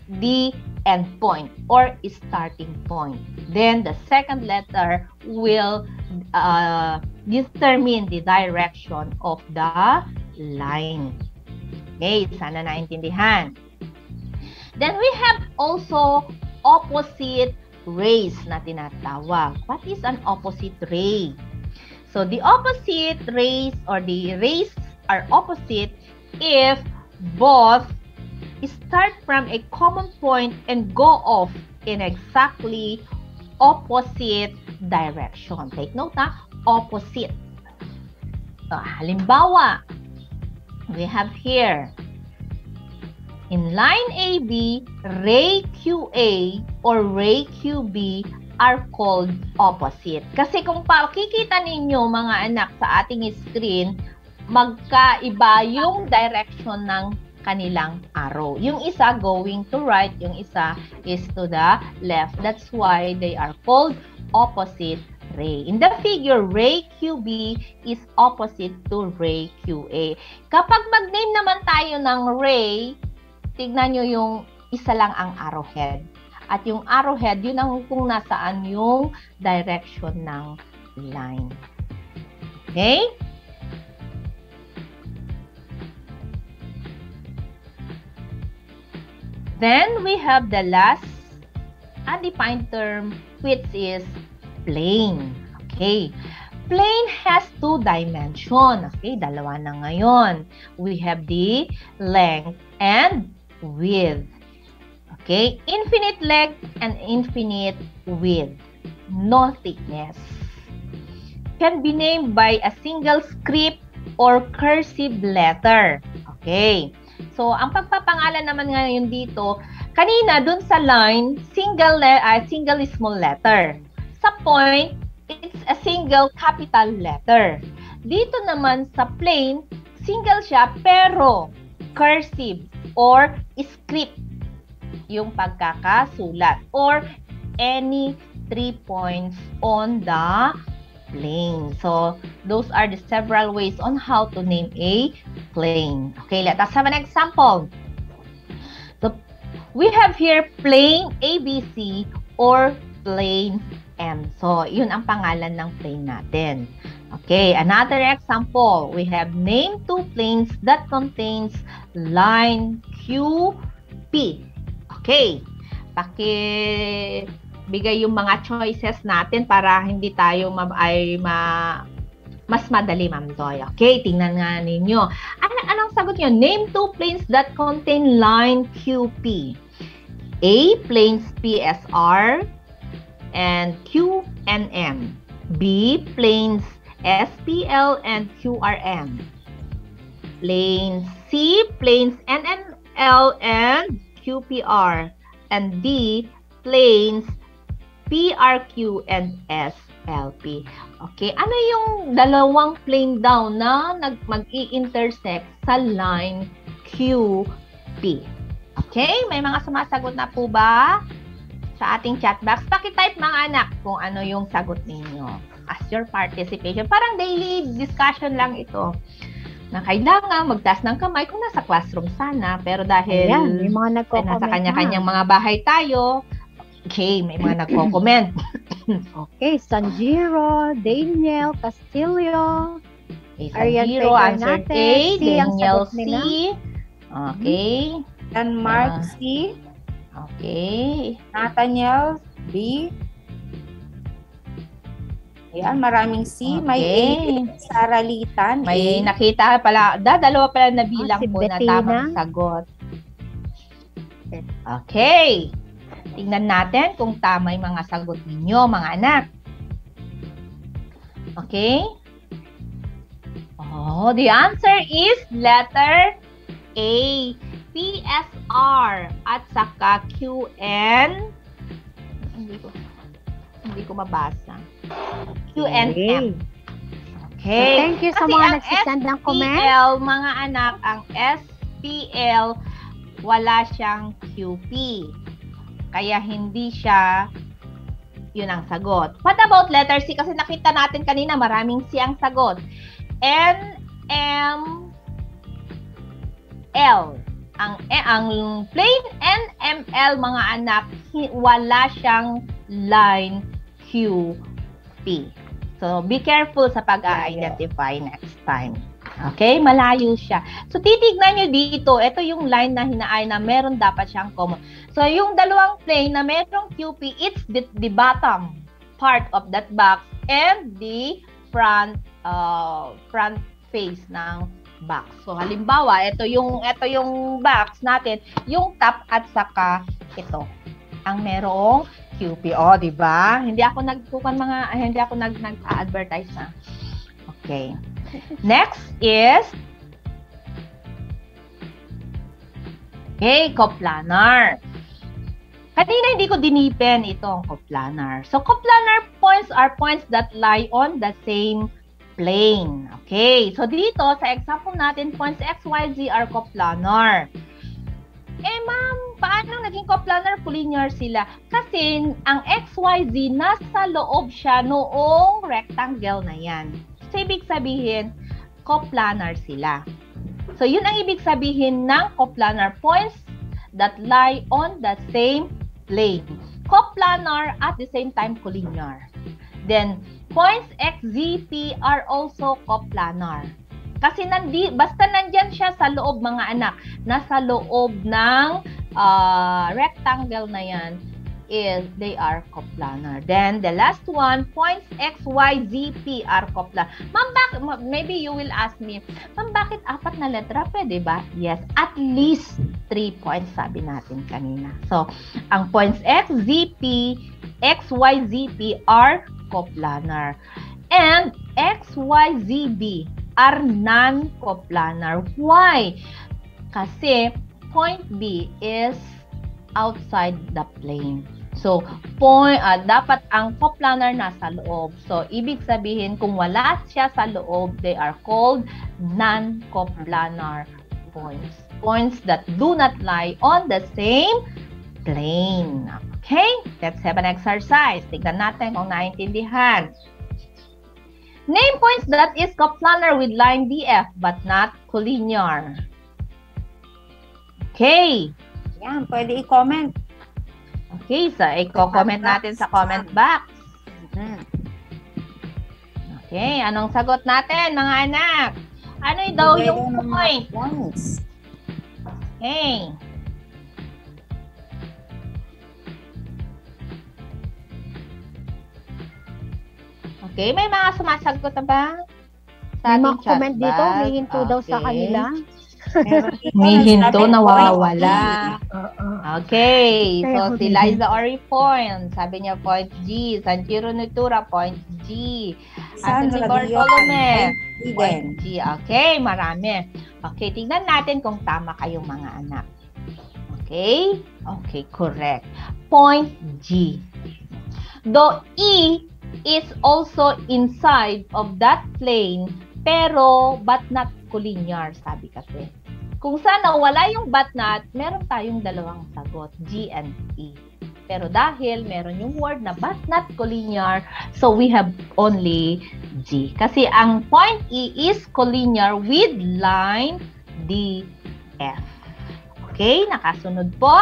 the end point or starting point. Then the second letter will uh, determine the direction of the line. Okay, sana naintindihan. Then we have also opposite rays na tinatawag. What is an opposite ray? So the opposite rays or the rays are opposite if both start from a common point and go off in exactly opposite direction. Take note na, opposite. So, halimbawa, we have here, in line A B, ray Q A or ray Q B are called opposite. Kasi kung pakikita ninyo mga anak sa ating screen, magkaiba yung direction ng kanilang arrow. Yung isa going to right, yung isa is to the left. That's why they are called opposite ray. In the figure, ray Q B is opposite to ray Q A. Kapag mag-name naman tayo ng ray, tignan nyo yung isa lang ang arrowhead. At yung arrowhead, yun ang kung nasaan yung direction ng line. Okay? Then, we have the last undefined term, which is plane. Okay. Plane has two dimensions. Okay, dalawa na ngayon. We have the length and width. Okay, infinite length and infinite width. No thickness. Can be named by a single script or cursive letter. Okay. So, ang pagpapangalan naman ngayon dito, kanina dun sa line, single, uh, single small letter. Sa point, it's a single capital letter. Dito naman sa plane, single siya pero cursive or script yung pagkakasulat or any three points on the plane. So, those are the several ways on how to name a plane. Okay, let us have an example. So, we have here plane A B C or plane M. So, yun ang pangalan ng plane natin. Okay, another example. We have name two planes that contains line Q P. Okay, pakibigay yung mga choices natin para hindi tayo ma ay ma mas madali, Ma'am Doy. Okay, tingnan nga ninyo. Ano, anong sagot nyo? Name two planes that contain line Q P. A, planes P S R and Q and M. B, planes S P L and Q R M. Plane C, planes N N L and Q P R. And D, planes P R Q and S L P. Okay, ano yung dalawang plane daw na mag-i-intersect sa line Q P? Okay, may mga sumasagot na po ba sa ating chat box? Paki-type mga anak kung ano yung sagot ninyo as your participation. Parang daily discussion lang ito na kailangan magtaas ng kamay kung nasa classroom sana. Pero dahil ayan, may mga nasa kanya-kanyang mga bahay tayo, okay, may mga nagko-comment. Okay, Sanjiro, Daniel, Castillo, Okay, Sanjiro, answer A, Daniel C. Okay. Dan Mark Uh, C. Okay. Nathaniel B. Ayan, maraming C. May A. Okay. Saralitan. May A. nakita pala, da, dalawa pala na bilang si po na Bettina. tamang sagot. Okay. Tingnan natin kung tama yung mga sagot ninyo, mga anak. Okay? Oh, the answer is letter A. P S R at saka Q N. Hindi ko, hindi ko mabasa. Q N M. Okay. Thank you sa Kasi mga ang nagsisend ng comment. S P L, mga anak, ang S P L, wala siyang Q P. Kaya hindi siya, yun ang sagot. What about letter C? Kasi nakita natin kanina, maraming C ang sagot. N, M, L. ang eh, ang plain N M L mga anak, wala siyang line Q P. So be careful sa pag-identify next time. Okay, malayo siya. So titignan niyo dito, ito yung line na hinaay na meron dapat siyang common. So yung dalawang plane na merong Q P, it's the, the bottom part of that box and the front uh, front face ng box. So halimbawa, ito yung ito yung box natin, yung top at saka ito ang merong Q P. Oh, di ba? Hindi ako nagkukan mga hindi ako nag nag-advertise na. Okay. Next is okay, coplanar. Kanina hindi ko dinipen itong coplanar. So coplanar points are points that lie on the same plane. Okay. So dito sa example natin, points X, Y, Z are coplanar. Eh ma'am, paano naging coplanar? Collinear sila. Kasi ang X, Y, Z nasa loob siya noong rectangle na yan. So ibig sabihin, coplanar sila. So yun ang ibig sabihin ng coplanar, points that lie on the same plane. Coplanar at the same time collinear. Then points X, Z, P are also coplanar. Kasi nandi, basta nandyan siya sa loob mga anak, nasa loob ng uh, rectangle na yan, is they are coplanar. Then the last one, points X, Y, Z, P are coplanar. Ma'am, bakit, maybe you will ask me, ma'am, bakit apat na letra? Pwede ba? Yes, at least three points sabi natin kanina. So, ang points X, Z, P, X, Y, Z, P are coplanar. And X, Y, Z, B are non-coplanar. Why? Kasi point B is outside the plane. So, point, uh, dapat ang coplanar nasa loob. So, ibig sabihin, kung wala siya sa loob, they are called non-coplanar points. Points that do not lie on the same plane. Okay? Let's have an exercise. Tignan natin kung naintindihan. Name points that is coplanar with line D F but not collinear. Okay. Yan, pwede i-comment. Okay, so i-comment natin sa comment box. Okay, anong sagot natin mga anak? Ano daw yung point? Okay. Okay, may mga sumasagot na ba? May mga comment dito, may hinto daw sa kanila. May hinto na wawala. Okay, so si Liza Ori point. Sabi niya point G. Sanjiro Nutura point G. At si Bartolome point G. Okay, marami. Okay, tingnan natin kung tama kayong mga anak. Okay? Okay, correct. Point G. Though E is also inside of that plane, pero but not collinear, sabi kasi. Kung sana wala yung but not, meron tayong dalawang sagot, G and E. Pero dahil meron yung word na but not collinear, so we have only G. Kasi ang point E is collinear with line D F. Okay, nakasunod po.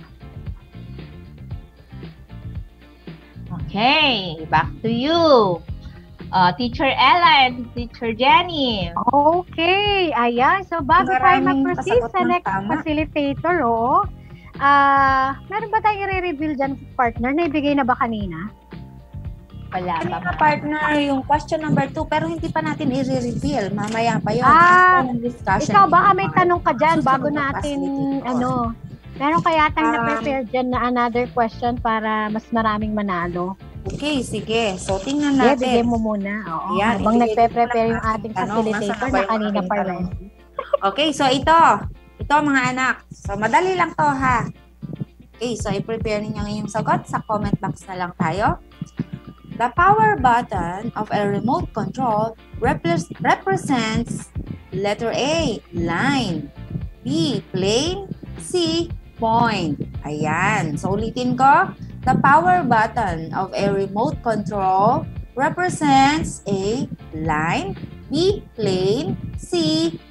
Okay, back to you. Uh, Teacher Ella and Teacher Jenny. Okay, ayan. So, bago tayo mag-proceed sa next facilitator, oh, uh, meron ba tayong i-reveal dyan, partner? Naibigay na ba kanina? Wala pa. Kanina, partner, yung question number two, pero hindi pa natin i-reveal. Mamaya pa yun. Ah, discussion ikaw, baka may tanong ka dyan bago natin, ano, meron kaya tayong um, na-prepare dyan na another question para mas maraming manalo. Okay, sige. So, tingnan natin. Yeah, bigyan mo muna. Oo. Yan, habang nagpe-prepare yung ating facilitator na kanina pa rin. Okay, so ito. Ito mga anak. So, madali lang to ha. Okay, so i-prepare ninyo yung sagot. Sa comment box na lang tayo. The power button of a remote control repre- represents letter A, line. B, plane. C, point. Ayan. So, ulitin ko. The power button of a remote control represents A, line, B, plane, C,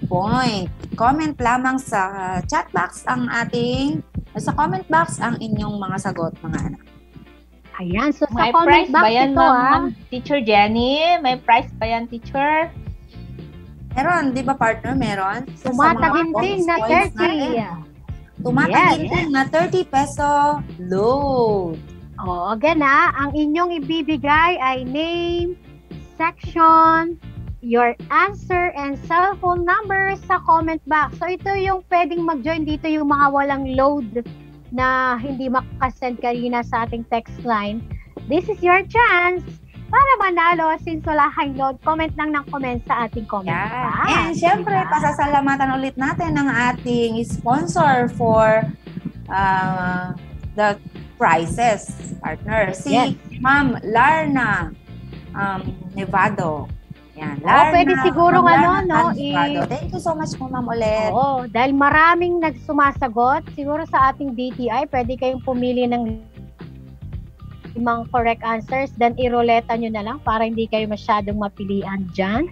point. Comment lamang sa chat box ang ating, sa comment box ang inyong mga sagot, mga anak. Ayan, so sa May comment prize box ba yan, ito, ma'am, ha? ma'am Teacher Jenny? May prize ba yan, teacher? Meron, di ba partner? Meron? Sa- sa mga Tumataginting na bonus points thirty. natin. Tumataginting na thirty peso load. O, again ha, ang inyong ibibigay ay name, section, your answer, and cellphone number sa comment box. So, ito yung pwedeng mag-join dito yung mga walang load na hindi makasend kanina sa ating text line. This is your chance para manalo since wala kang load. Comment lang ng comment sa ating comment Yeah. box. And syempre, Diba? pasasalamatan ulit natin ang ating sponsor for uh, the prizes, partner. Si Yes. Ma'am Larna um, Nevado. Yan. Oo, pwede sigurong Ma'am ano, Larna no, i- Nevado. Thank you so much po, Ma'am, ulit. Oo, dahil maraming nagsumasagot, siguro sa ating D T I, pwede kayong pumili ng limang correct answers, then iroleta nyo na lang para hindi kayo masyadong mapilian dyan.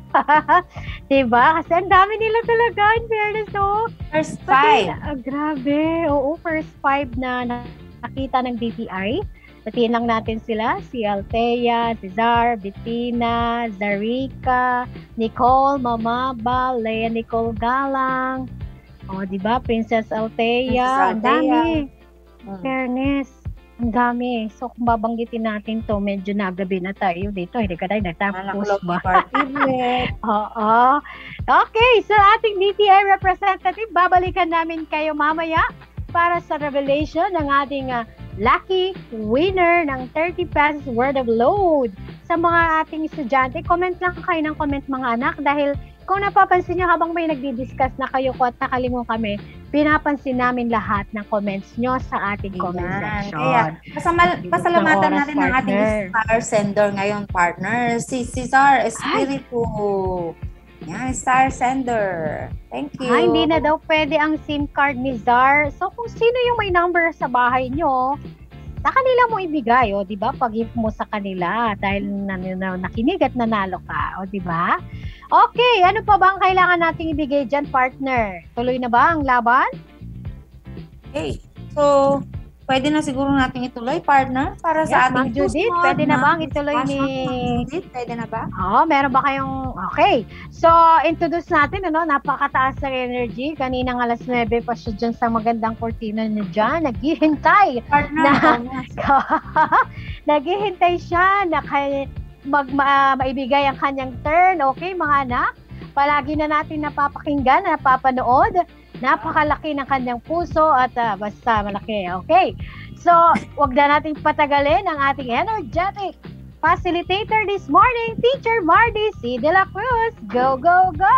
Diba? Kasi ang dami nila talaga, in fairness, no? First Pati, five. ah, grabe. Oo, first five na na- nakita ng D T I. Batiin lang natin sila, si Althea, Cesar, Bettina, Zarica, Nicole, Mamaba, Lea Nicole Galang. O, di ba? Princess Althea. Princess Ang dami. Hmm. Fairness. Ang dami. So, kung babanggitin natin to, medyo nagabi na tayo dito. Hindi ka tayo nagtapos Anak, ba? party ulit. Oo. Okay, so ating D T I representative, babalikan namin kayo mamaya para sa revelation ng ating uh, lucky winner ng thirty pesos worth of load. Sa mga ating estudyante, comment lang kayo ng comment mga anak dahil kung napapansin nyo habang may nagdi-discuss na kayo ko at nakalimong kami, pinapansin namin lahat ng comments nyo sa ating comment Ayan. section. Kaya, pasamal, pasalamatan Oras, natin ang ating partner. star sender ngayon, partner. Si Cesar Espiritu. Yan, star sender. Thank you. Ah, hindi na daw pwede ang SIM card ni Zar. So, kung sino yung may number sa bahay nyo, sa kanila mo ibigay, o, di ba? Pag-give mo sa kanila dahil na, na, nakinig at nanalo ka, o, di ba? Okay, ano pa ba ang kailangan nating ibigay dyan, partner? Tuloy na ba ang laban? Okay. So, pwede na siguro natin ituloy, partner, para sa Yes, Ma'am ating Judith, susunod pwede na na bang ituloy discussion. ni- Ma'am Judith, pwede na ba? Oo, meron ba kayong... Okay. So, introduce natin, ano, napakataas ng energy. Kaninang alas nuwebe pa siya dyan sa magandang kortina niya dyan. Naghihintay. Partner, Na- Thomas. Naghihintay siya na kay, mag, ma, maibigay ang kanyang turn. Okay, mga anak? Palagi na natin napapakinggan, napapanood. Napakalaki ng kanyang puso at ah, basta malaki. Okay. So, wag na nating patagalin ang ating energetic facilitator this morning, Teacher Mardy C. De La Cruz. Go, go, go!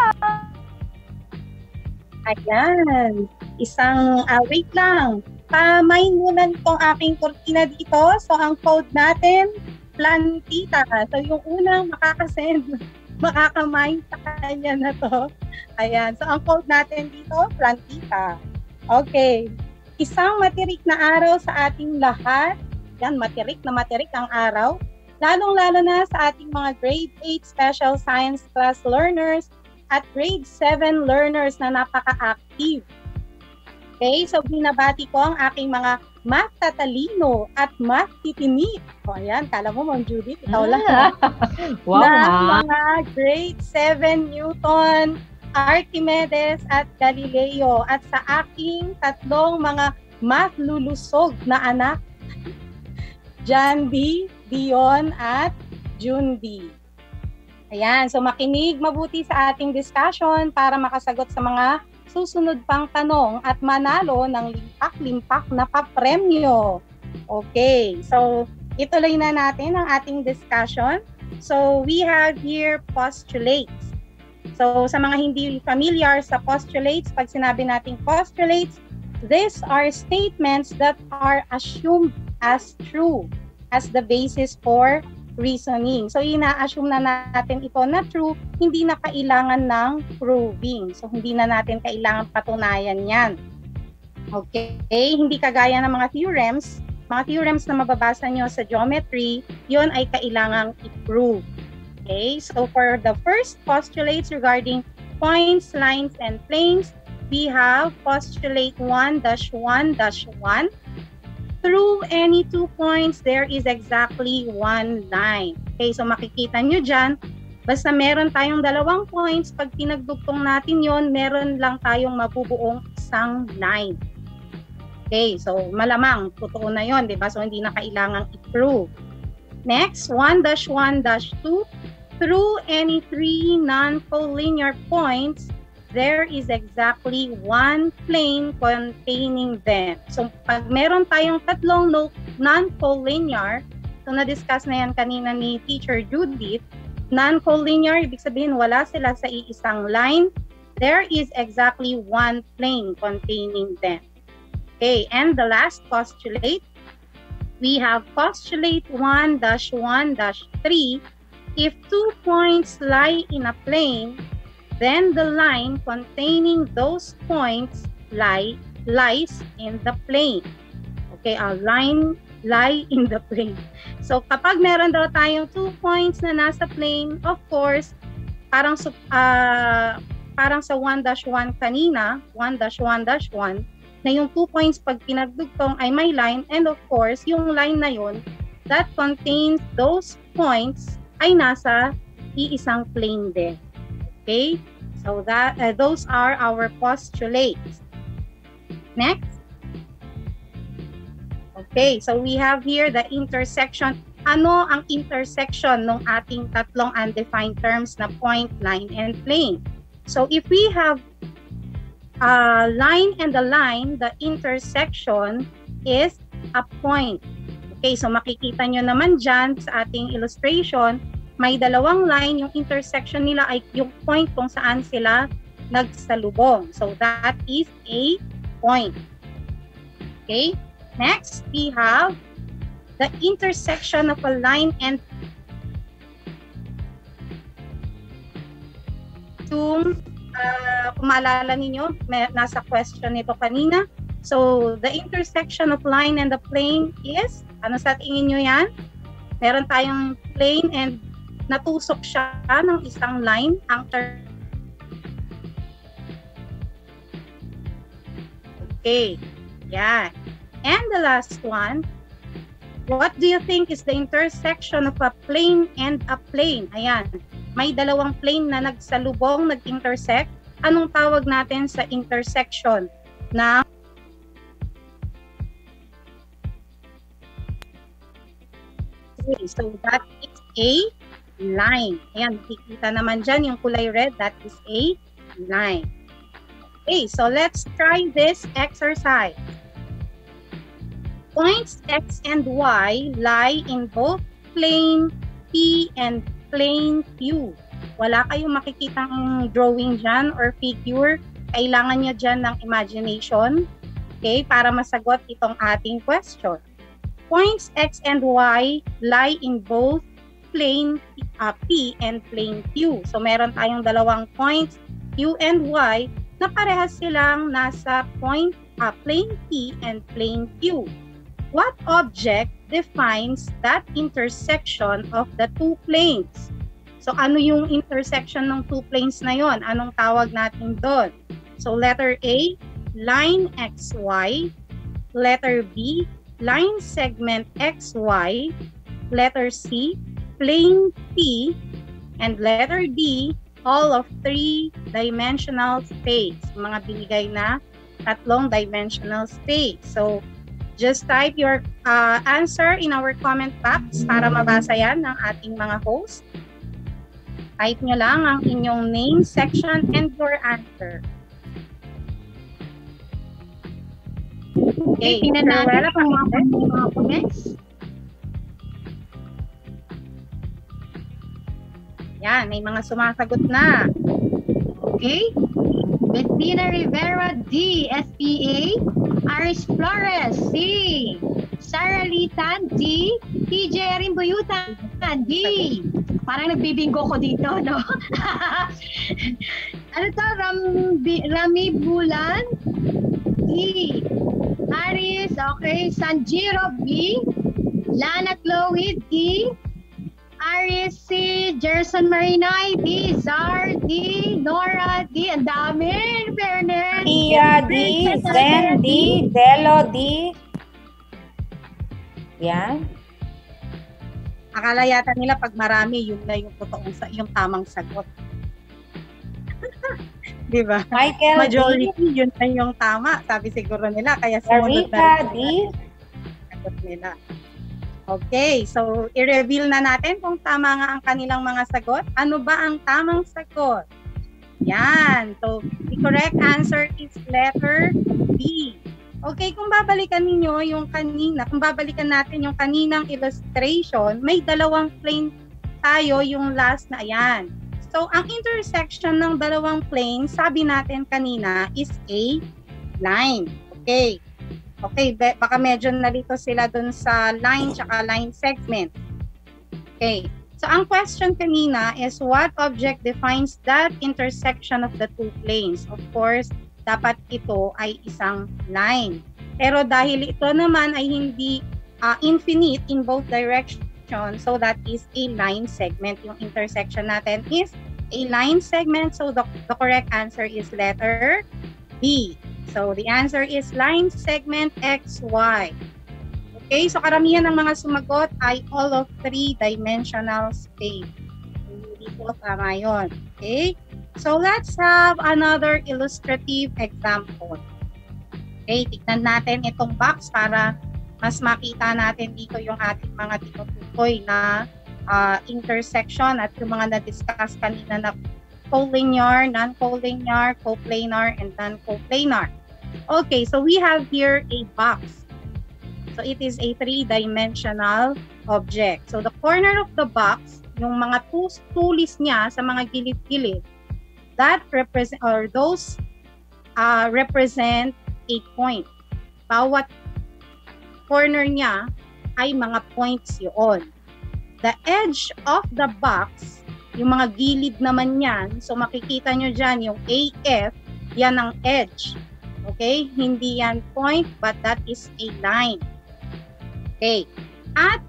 Ayan. Isang, ah, wait lang. Pamain muna itong aking kortina dito. So, ang code natin, Plantita. So, yung unang makakasend, makakamain sa kanya na to. Ayan. So, ang code natin dito, Plantita. Okay. Isang matirik na araw sa ating lahat. Yan, matirik na matirik ang araw. Lalong-lalo na sa ating mga grade eight special science class learners at grade seven learners na napaka-active. Okay, so binabati ko ang aking mga math tatalino at math titinik. O ayan, kala mo, Ma'am Judith, ikaw lang. Wow, na ha? mga grade seven Newton, Archimedes at Galileo. At sa aking tatlong mga math lulusog na anak, John B, Dion at June D. Ayan, so makinig mabuti sa ating discussion para makasagot sa mga susunod pang tanong at manalo ng limpak-limpak na papremyo. Okay, so ituloy na natin ang ating discussion. So we have here postulates. So sa mga hindi familiar sa postulates, pag sinabi nating postulates, these are statements that are assumed as true as the basis for reasoning. So, ina-assume na natin ito na true, hindi na kailangan ng proving. So, hindi na natin kailangan patunayan yan. Okay? Hindi kagaya ng mga theorems. Mga theorems na mababasa nyo sa geometry, yon ay kailangang i-prove. Okay? So, for the first postulates regarding points, lines, and planes, we have postulate one dash one dash one. Through any two points, there is exactly one line. Okay, so makikita nyo dyan, basta meron tayong dalawang points, pag pinagdugtong natin yon, meron lang tayong mabubuong isang line. Okay, so malamang, totoo na yon, di ba? So hindi na kailangang i-prove. Next, one dash one dash two. Through any three non-collinear points, there is exactly one plane containing them. So, pag meron tayong tatlong no, non-collinear, so na-discuss na yan kanina ni Teacher Judith, non-collinear, ibig sabihin wala sila sa iisang line, there is exactly one plane containing them. Okay, and the last postulate, we have postulate one dash one dash three. If two points lie in a plane, then the line containing those points lie lies in the plane. Okay, a line lie in the plane. So kapag meron daw tayong two points na nasa plane, of course, parang uh, parang sa one dash one kanina, one dash one dash one, na yung two points pag pinagdugtong ay may line, and of course, yung line na yun that contains those points ay nasa iisang plane din. Okay? So that uh, those are our postulates. Next. Okay, so we have here the intersection. Ano ang intersection ng ating tatlong undefined terms na point, line, and plane? So if we have a line and a line, the intersection is a point. Okay, so makikita nyo naman dyan sa ating illustration, may dalawang line, yung intersection nila ay yung point kung saan sila nagsalubong. So that is a point. Okay, next we have the intersection of a line and yung uh, kung maalala ninyo, may, nasa question nito kanina. So the intersection of line and the plane is, ano sa tingin nyo yan? Meron tayong plane and natusok siya ng isang line. Ang ter okay. Yeah. And the last one, what do you think is the intersection of a plane and a plane? Ayan. May dalawang plane na nagsalubong, nag-intersect. Anong tawag natin sa intersection na so that is a line. Ayan, kikita naman dyan yung kulay red, that is a line. Okay, so let's try this exercise. Points X and Y lie in both plane P and plane Q. Wala kayong makikitang drawing dyan or figure. Kailangan nyo dyan ng imagination, okay, para masagot itong ating question. Points X and Y lie in both plane uh, P and plane Q. So meron tayong dalawang points Q and Y na parehas silang nasa point uh, plane P and plane Q. What object defines that intersection of the two planes? So ano yung intersection ng two planes na yon? Anong tawag natin doon? So letter A, line X Y. Letter B, line segment X Y. Letter C, plane P. And letter D, all of three-dimensional space. Mga binigay na tatlong dimensional space. So just type your uh, answer in our comment box para mabasa yan ng ating mga host. Type nyo lang ang inyong name, section, and your answer. Okay, tingnan natin ang mga, mga comments. Yan, may mga sumasagot na. Okay. Bettina Rivera, D. S P A. Aris Flores, C. Sarah Litan, D. T J Rimbuyutan, D. Parang nagbibingo ko dito, no? Ano to? Ram, Rami Bulan, D. Aris, okay. Sanjiro, B. Lana Chloe, D. Aris C, Jerson Marinoy D, Zar D, Nora D, ang dami, in fairness. Tia D, Zen D, Delo D. Yan. Akala yata nila pag marami, yun na yung totoong, sa- yung tamang sagot. Di ba? Michael Majority, D, yun na yung tama. Sabi siguro nila, kaya sumunod Larita na D. rin sagot nila. Okay, so i-reveal na natin kung tama nga ang kanilang mga sagot. Ano ba ang tamang sagot? Yan. So, the correct answer is letter B. Okay, kung babalikan ninyo yung kanina, kung babalikan natin yung kaninang illustration, may dalawang plane tayo, yung last na yan. So, ang intersection ng dalawang plane, sabi natin kanina, is a line. Okay. Okay, be- baka medyo nalito sila dun sa line tsaka line segment. Okay. So, ang question kanina is what object defines that intersection of the two planes? Of course, dapat ito ay isang line. Pero dahil ito naman ay hindi uh, infinite in both directions, so that is a line segment. Yung intersection natin is a line segment. So, the, the correct answer is letter B. So, the answer is line segment X Y. Okay, so karamihan ng mga sumagot ay all of three-dimensional space. Hindi po tama yun. Okay, so let's have another illustrative example. Okay, tignan natin itong box para mas makita natin dito yung ating mga tinutukoy na uh, intersection at yung mga na-discuss kanina na collinear, non-collinear, coplanar, and non-coplanar. Okay, so we have here a box. So it is a three-dimensional object. So the corner of the box, yung mga tulis niya sa mga gilid-gilid, that represent or those uh, represent a point. Bawat corner niya ay mga points yun. The edge of the box, yung mga gilid naman yan, so makikita nyo dyan yung A F, yan ang edge. Okay? Hindi yan point, but that is a line. Okay. At,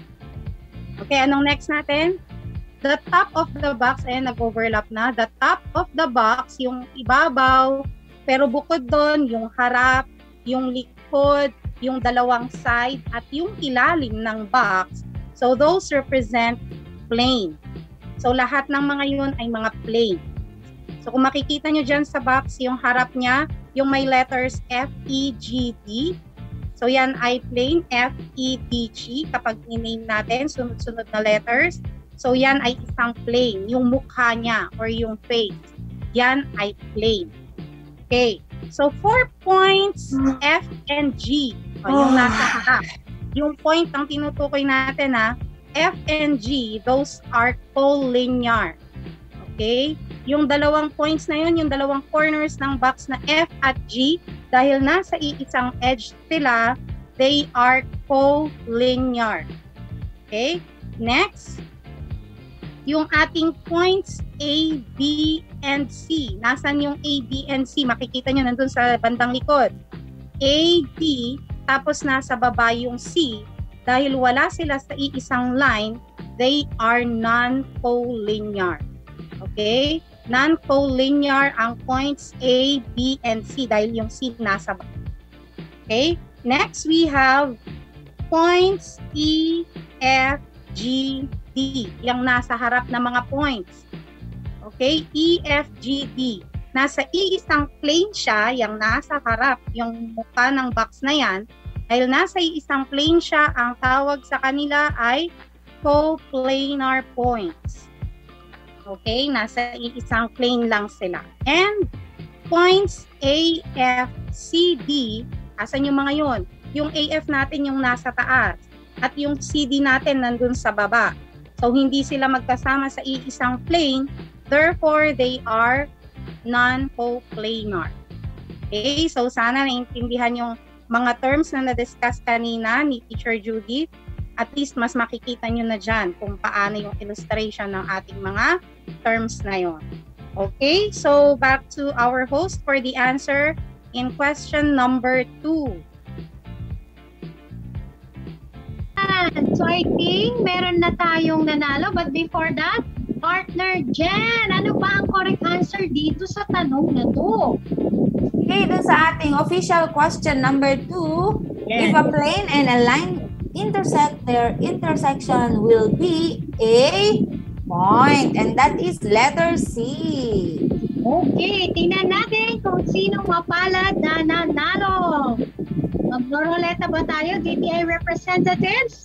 okay, anong next natin? The top of the box, ayan, nag-overlap na. The top of the box, yung ibabaw, pero bukod doon, yung harap, yung likod, yung dalawang side, at yung ilalim ng box. So, those represent plane. So, lahat ng mga yun ay mga plane. So, kung makikita nyo dyan sa box, yung harap niya, yung may letters F, E, G, D. So, yan ay plane, F, E, D, G. Kapag i-name natin, sunod-sunod na letters. So, yan ay isang plane. Yung mukha niya or yung face. Yan ay plane. Okay. So, four points, F and G. O, yung nasa harap. Yung point ang tinutukoy natin, ha, F and G, those are collinear. Okay? Yung dalawang points na yun, yung dalawang corners ng box na F at G, dahil nasa iisang edge sila, they are collinear. Okay? Next, yung ating points A, B, and C. Nasaan yung A, B, and C? Makikita nyo nandun sa bandang likod. A, B, tapos nasa baba yung C. Dahil wala sila sa iisang line, they are non-collinear. Okay? Non-collinear ang points A, B, and C dahil yung C nasa baba. Okay? Next, we have points E, F, G, D. Yung nasa harap na mga points. Okay? E, F, G, D. Nasa iisang plane siya, yung nasa harap, yung mukha ng box na yan. Dahil nasa isang plane siya, ang tawag sa kanila ay coplanar points. Okay, nasa isang plane lang sila. And points A, F, C, D, asan yung mga yun? Yung A F natin yung nasa taas at yung C D natin nandun sa baba. So, hindi sila magkasama sa iisang plane, therefore, they are non-coplanar. Okay, so sana naintindihan yung mga terms na na-discuss kanina ni Teacher Judith. At least mas makikita nyo na dyan kung paano yung illustration ng ating mga terms na yon. Okay, so back to our host for the answer in question number two. Ah, Ayan. So I think meron na tayong nanalo. But before that, partner Jen, ano ba ang correct answer dito sa tanong na to? Okay, dun sa ating official question number two, Yes. if a plane and a line intersect, their intersection will be a point. And that is letter C. Okay, tingnan natin kung sino mapalad na nanalo. Mag-roleta ba tayo, D T I representatives?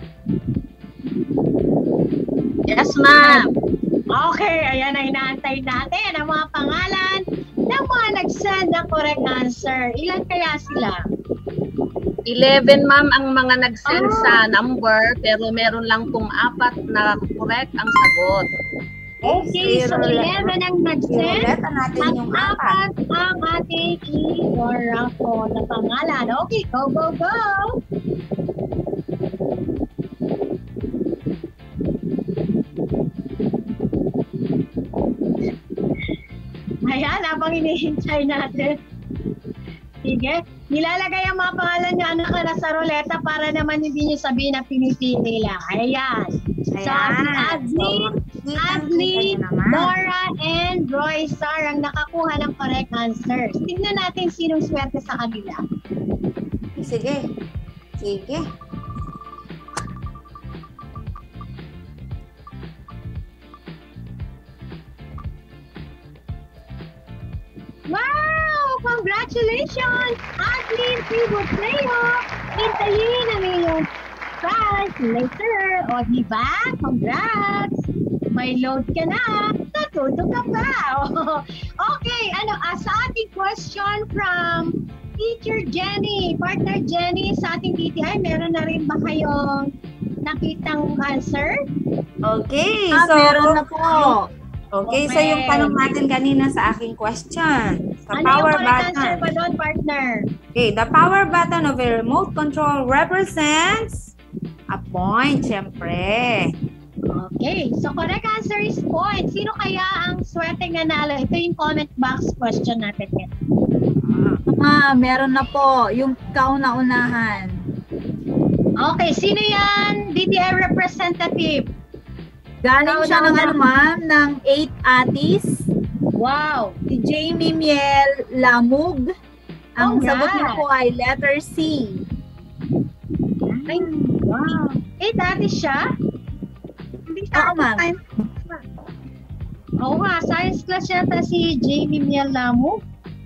Yes, ma'am. Okay, ayan na inaantay natin ang mga pangalan ng mga nag-send ng correct answer. Ilan kaya sila? eleven, ma'am, ang mga nag-send sa number, pero meron lang pong apat na correct ang sagot. Okay, so eleven ang nag-send. Iroleta natin At yung apat ang ating i-orako na pangalan. Okay, go, go, go! Ayan, habang inihintay natin. Sige, nilalagay ang mga pangalan niyo anak na sa roleta para naman hindi niyo sabihin na pinipili lang. Ayan. So, si Adlin, Adlin, Dora, and Roy Sar ang nakakuha ng correct answer. Tingnan natin sinong swerte sa kanila. Sige. Sige. Wow! Congratulations! Adlin Pibutleo! Hintayin ang iyong prize later. O, diba? Congrats! May load ka na. Natuto ka pa. Okay, ano, uh, sa ating question from Teacher Jenny, Partner Jenny, sa ating D T I, meron na rin ba kayong nakitang answer? Okay, Ah, so meron na po. Okay, so Okay. yung tanong natin kanina sa aking question, sa Ano power yung correct answer button. ba doon, partner? Okay, the power button of a remote control represents a point, syempre. Okay, so correct answer is point. Sino kaya ang swerteng nanalo? Ito yung comment box question natin. Ah, meron na po. Yung kauna-unahan. Okay, sino yan? D T I representative. Galing siya ng ano, ma'am, ng eight Atis. Wow. Si Jamie Miel Lamug. Ang Congrats. sagot niya po ay letter C. Ay, wow. Eh, dati siya? Hindi Oo, ma'am. Oo nga, science class yata si Jamie Miel Lamo.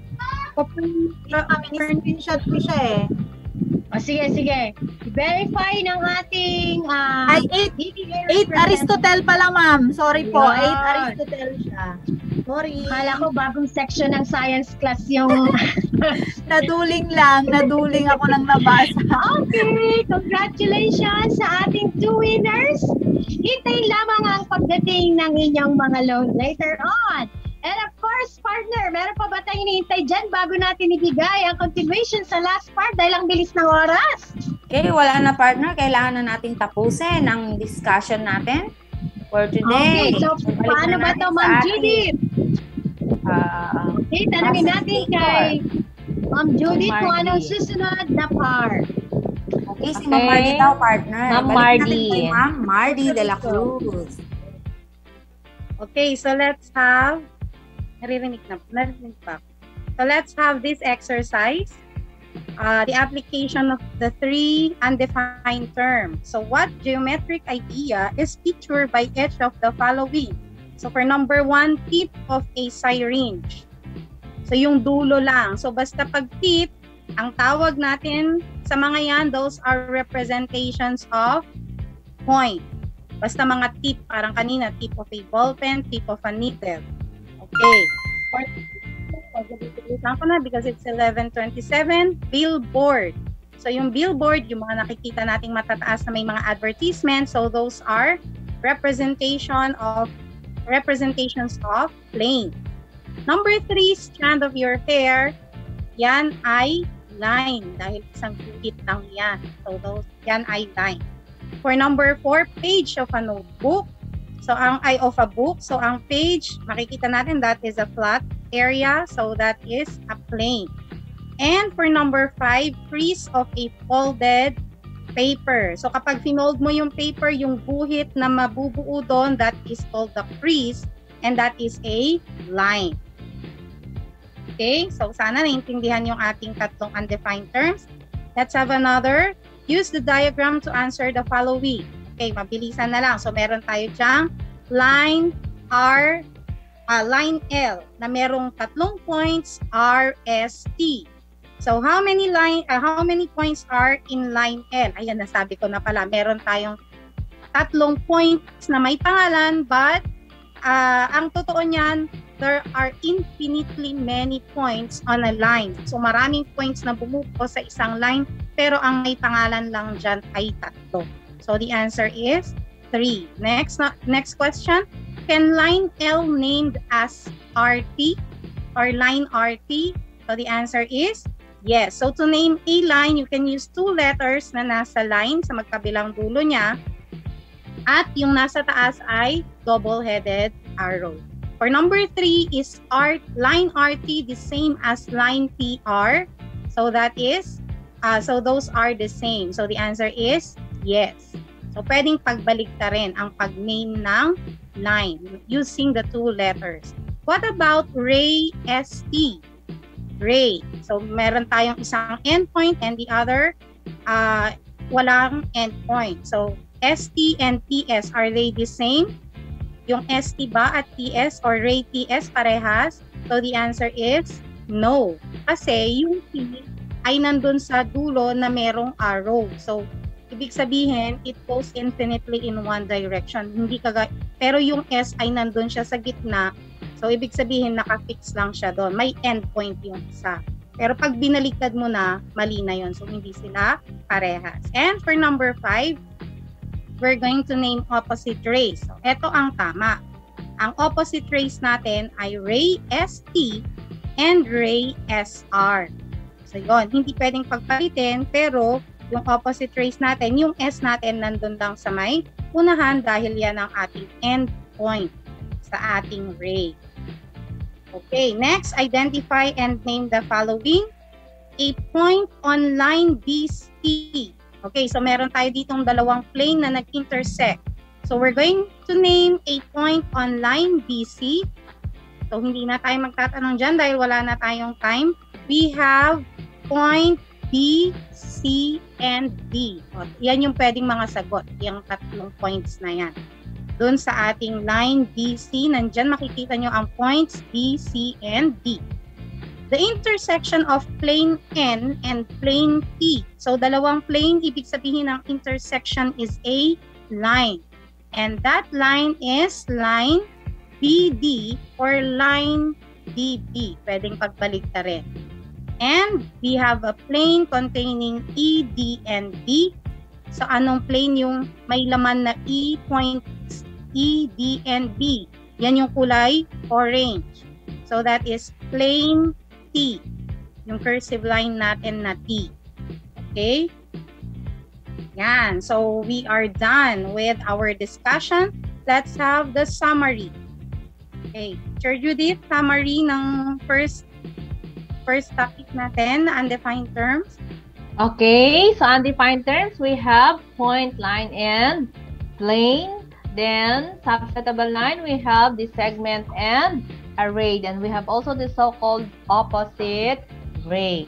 Screenshot ko siya eh. O, sige, sige. Verify ng ating uh, Ay, eight, eight Aristotle pala, ma'am. Sorry po, Yan. eight Aristotle siya. Sorry. Kala ko bagong section ng science class yung... Naduling lang. Naduling ako ng nabasa. Okay, congratulations sa ating two winners. Hintayin lamang ang pagdating ng inyong mga load later on. And of course, partner, meron pa ba tayong hinihintay dyan bago natin ibigay ang continuation sa last part dahil ang bilis ng oras? Okay, wala na partner. Kailangan na nating tapusin ang discussion natin for today. Okay, so balik paano na ba natin ito, sa Ma'am ating, Judith? ah, Okay, tanongin natin kay Ma'am Judith kung Mardy. anong susunod na part. Okay, si Okay. Ma'am Mardy daw, partner. Ma'am Balik Mardy. natin kay Ma'am Mardy de la Cruz. Okay, so let's have, naririnig na, naririnig pa. So let's have this exercise, uh, the application of the three undefined terms. So what geometric idea is pictured by each of the following? So for number one, tip of a syringe. So yung dulo lang. So basta pag tip, ang tawag natin sa mga yan, those are representations of point. Basta mga tip, parang kanina, tip of a ballpen, tip of a needle. Okay. Lang ko na because it's eleven twenty-seven. Billboard. So yung billboard, yung mga nakikita nating matataas na may mga advertisements. So those are representation of representations of plane. Number three, strand of your hair. Yan ay line dahil isang guhit lang yan. So those, yan ay line. For number four, page of a notebook. So ang eye of a book. So ang page, makikita natin that is a flat area. So that is a plane. And for number five, crease of a folded paper. So kapag finold mo yung paper, yung guhit na mabubuo doon, that is called the crease, and that is a line. Okay, so sana naintindihan yung ating tatlong undefined terms. Let's have another. Use the diagram to answer the following. Okay, mabilisan na lang. So meron tayo dyang line R, uh, line L na merong tatlong points R, S, T. So how many line uh, how many points are in line L? Ayan, nasabi ko na pala, meron tayong tatlong points na may pangalan, but uh, ang totoo niyan, there are infinitely many points on a line. So maraming points na bumubuo sa isang line, pero ang may pangalan lang dyan ay tatlo. So the answer is three. Next, na, next question. Can line L named as R T or line R T? So the answer is yes. So to name a line, you can use two letters na nasa line sa magkabilang dulo niya, at yung nasa taas ay double-headed arrow. For number three is R, line R T the same as line P R. So that is, uh, so those are the same. So the answer is yes. So pwedeng pagbaliktarin ang pag-name ng line using the two letters. What about ray S T? Ray. So meron tayong isang endpoint and the other uh, walang endpoint. So S T and T S, are they the same? Yung S T ba at T S or ray T S parehas? So the answer is no. Kasi yung T ay nandun sa dulo na merong arrow. So ibig sabihin, it goes infinitely in one direction. Hindi kaga, pero yung S ay nandun siya sa gitna. So ibig sabihin, nakafix lang siya doon. May endpoint yung isa. Pero pag binaliktad mo na, mali na yun. So hindi sila parehas. And for number five, we're going to name opposite rays. So ito ang tama. Ang opposite rays natin ay ray S T and ray S R. So yun, hindi pwedeng pagpalitin, pero yung opposite rays natin, yung S natin nandun lang sa may unahan dahil yan ang ating endpoint sa ating ray. Okay, next, identify and name the following. A point on line B C. Okay, so meron tayo ditong dalawang plane na nag-intersect. So we're going to name a point on line B C. So hindi na tayo magtatanong dyan dahil wala na tayong time. We have point B, C, and D. O, yan yung pwedeng mga sagot, yung tatlong points na yan. Doon sa ating line B C, nandyan makikita nyo ang points B, C, and D. The intersection of plane N and plane P. So, dalawang plane, ibig sabihin ng intersection is a line. And that line is line B D or line D B. Pwedeng pagbalik na rin. And we have a plane containing E, D, and B. So, anong plane yung may laman na E points E, D, and B? Yan yung kulay orange. So, that is plane T. Yung cursive line natin na T. Okay? Yan. So, we are done with our discussion. Let's have the summary. Okay. Teacher Judith, summary ng first first topic natin, undefined terms. Okay, so undefined terms, we have point, line, and plane. Then, subsettable line, we have the segment and array. Then, we have also the so-called opposite rays.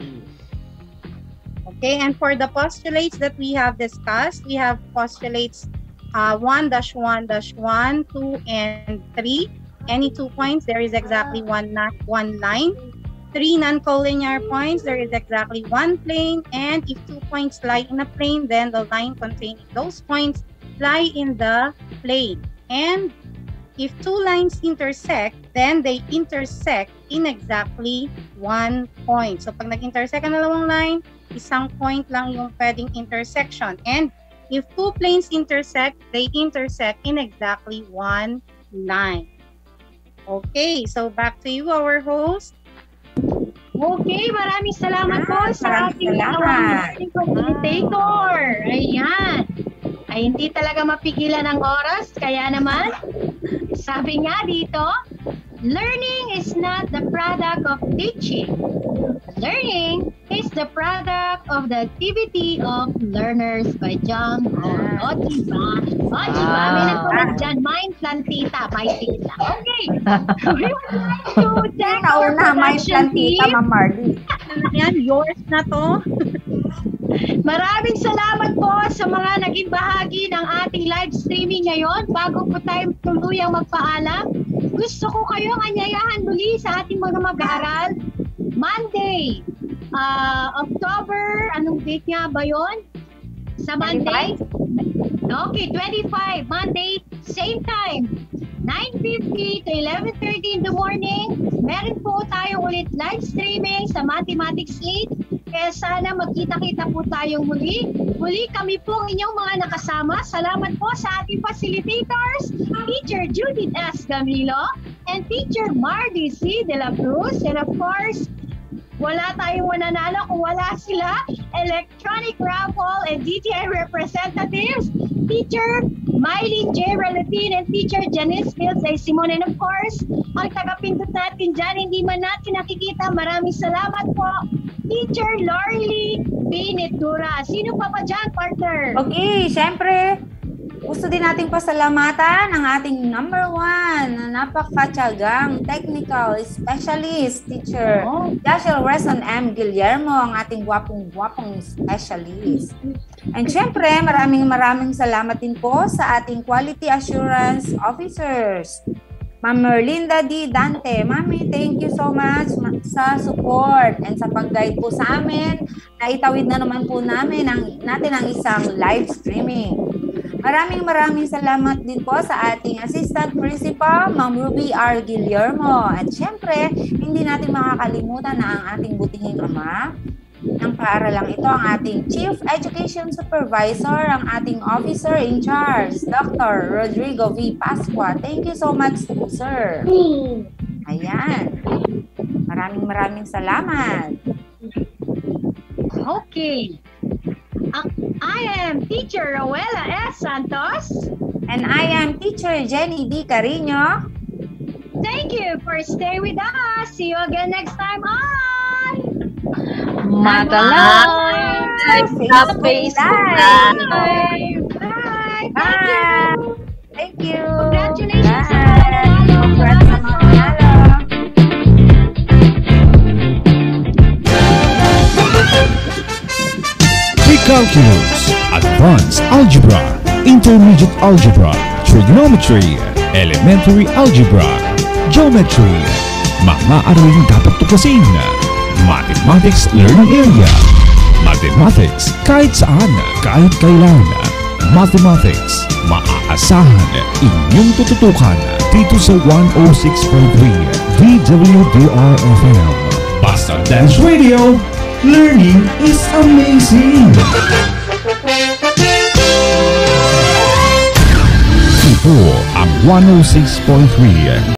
Okay, and for the postulates that we have discussed, we have postulates uh, one dash one dash one, two, and three. Any two points, there is exactly one, not one line. Three non-collinear points, there is exactly one plane, and if two points lie in a plane, then the line containing those points lie in the plane. And if two lines intersect, then they intersect in exactly one point. So pag nag-intersect ang dalawang line, isang point lang yung pwedeng intersection. And if two planes intersect, they intersect in exactly one line. Okay, so back to you, our host. Okay, maraming salamat po sa ating ating facilitator. Ayan. Ay, hindi talaga mapigilan ang oras. Kaya naman, sabi nga dito, learning is not the product of teaching. Learning is the product of the activity of learners by John Paul. O, diba? O, diba? May nagtulag dyan. Mind plantita. My tita. Okay. We would like to thank our Nauna, my production plantita, team. Ma'am Marley. Yan, yours na to. Maraming salamat po sa mga naging bahagi ng ating live streaming ngayon. Bago po tayo tuluyang magpaalam, gusto ko kayong anyayahan muli sa ating mga mag-aaral. Monday, uh, October, anong date nga ba yun? Sa Monday? Okay, twenty-five. Monday, same time. nine fifty to eleven thirty in the morning. Meron po tayo ulit live streaming sa Mathematics eight. Kaya sana magkita-kita po tayong muli. Muli kami po ang inyong mga nakasama. Salamat po sa ating facilitators, Teacher Judith S. Camilo and Teacher Mardy C. De La Cruz. And of course, wala tayong mananalo kung wala sila. Electronic Raffle and D T I representatives, Teacher Mylene J. Relatin and Teacher Janice Mills A. Simon. And of course, ang tagapindot natin dyan, hindi man natin nakikita. Maraming salamat po, Teacher Lorely Binitura. Sino pa pa dyan, partner? Okay, syempre, gusto din nating pasalamatan ang ating number one na napakatyagang technical specialist, Teacher Oh. Joshua Reson M. Guillermo, ang ating gwapong-gwapong specialist. And syempre, maraming maraming salamat din po sa ating quality assurance officers. Ma'am Merlinda D. Dante. Mami, thank you so much sa support and sa pag-guide po sa amin. Naitawid na naman po namin ang, natin ang isang live streaming. Maraming maraming salamat din po sa ating Assistant Principal, Ma'am Ruby R. Guillermo. At syempre, hindi natin makakalimutan na ang ating butihing ama ng paaralang ito, ang ating Chief Education Supervisor, ang ating Officer in Charge, Doctor Rodrigo V. Pascua. Thank you so much, sir. Ayan. Maraming maraming salamat. Okay. I am Teacher Rowella S. Santos. And I am Teacher Jenny D. Carino. Thank you for staying with us. See you again next time on Matalang sa Facebook Live. Bye. Bye. Bye. Thank Thank you. Congratulations sa Bye. mga nanalo. Congrats sa mga nanalo. Pre-calculus, advanced algebra, intermediate algebra, trigonometry, elementary algebra, geometry, mga aralin dapat tuklasin. Mathematics Learning Area. Mathematics kahit saan, kahit kailan. Mathematics, maaasahan, inyong tututukan dito sa one oh six point three D W D R F M. Basta Dance Radio, learning is amazing! Ito ang one oh six point three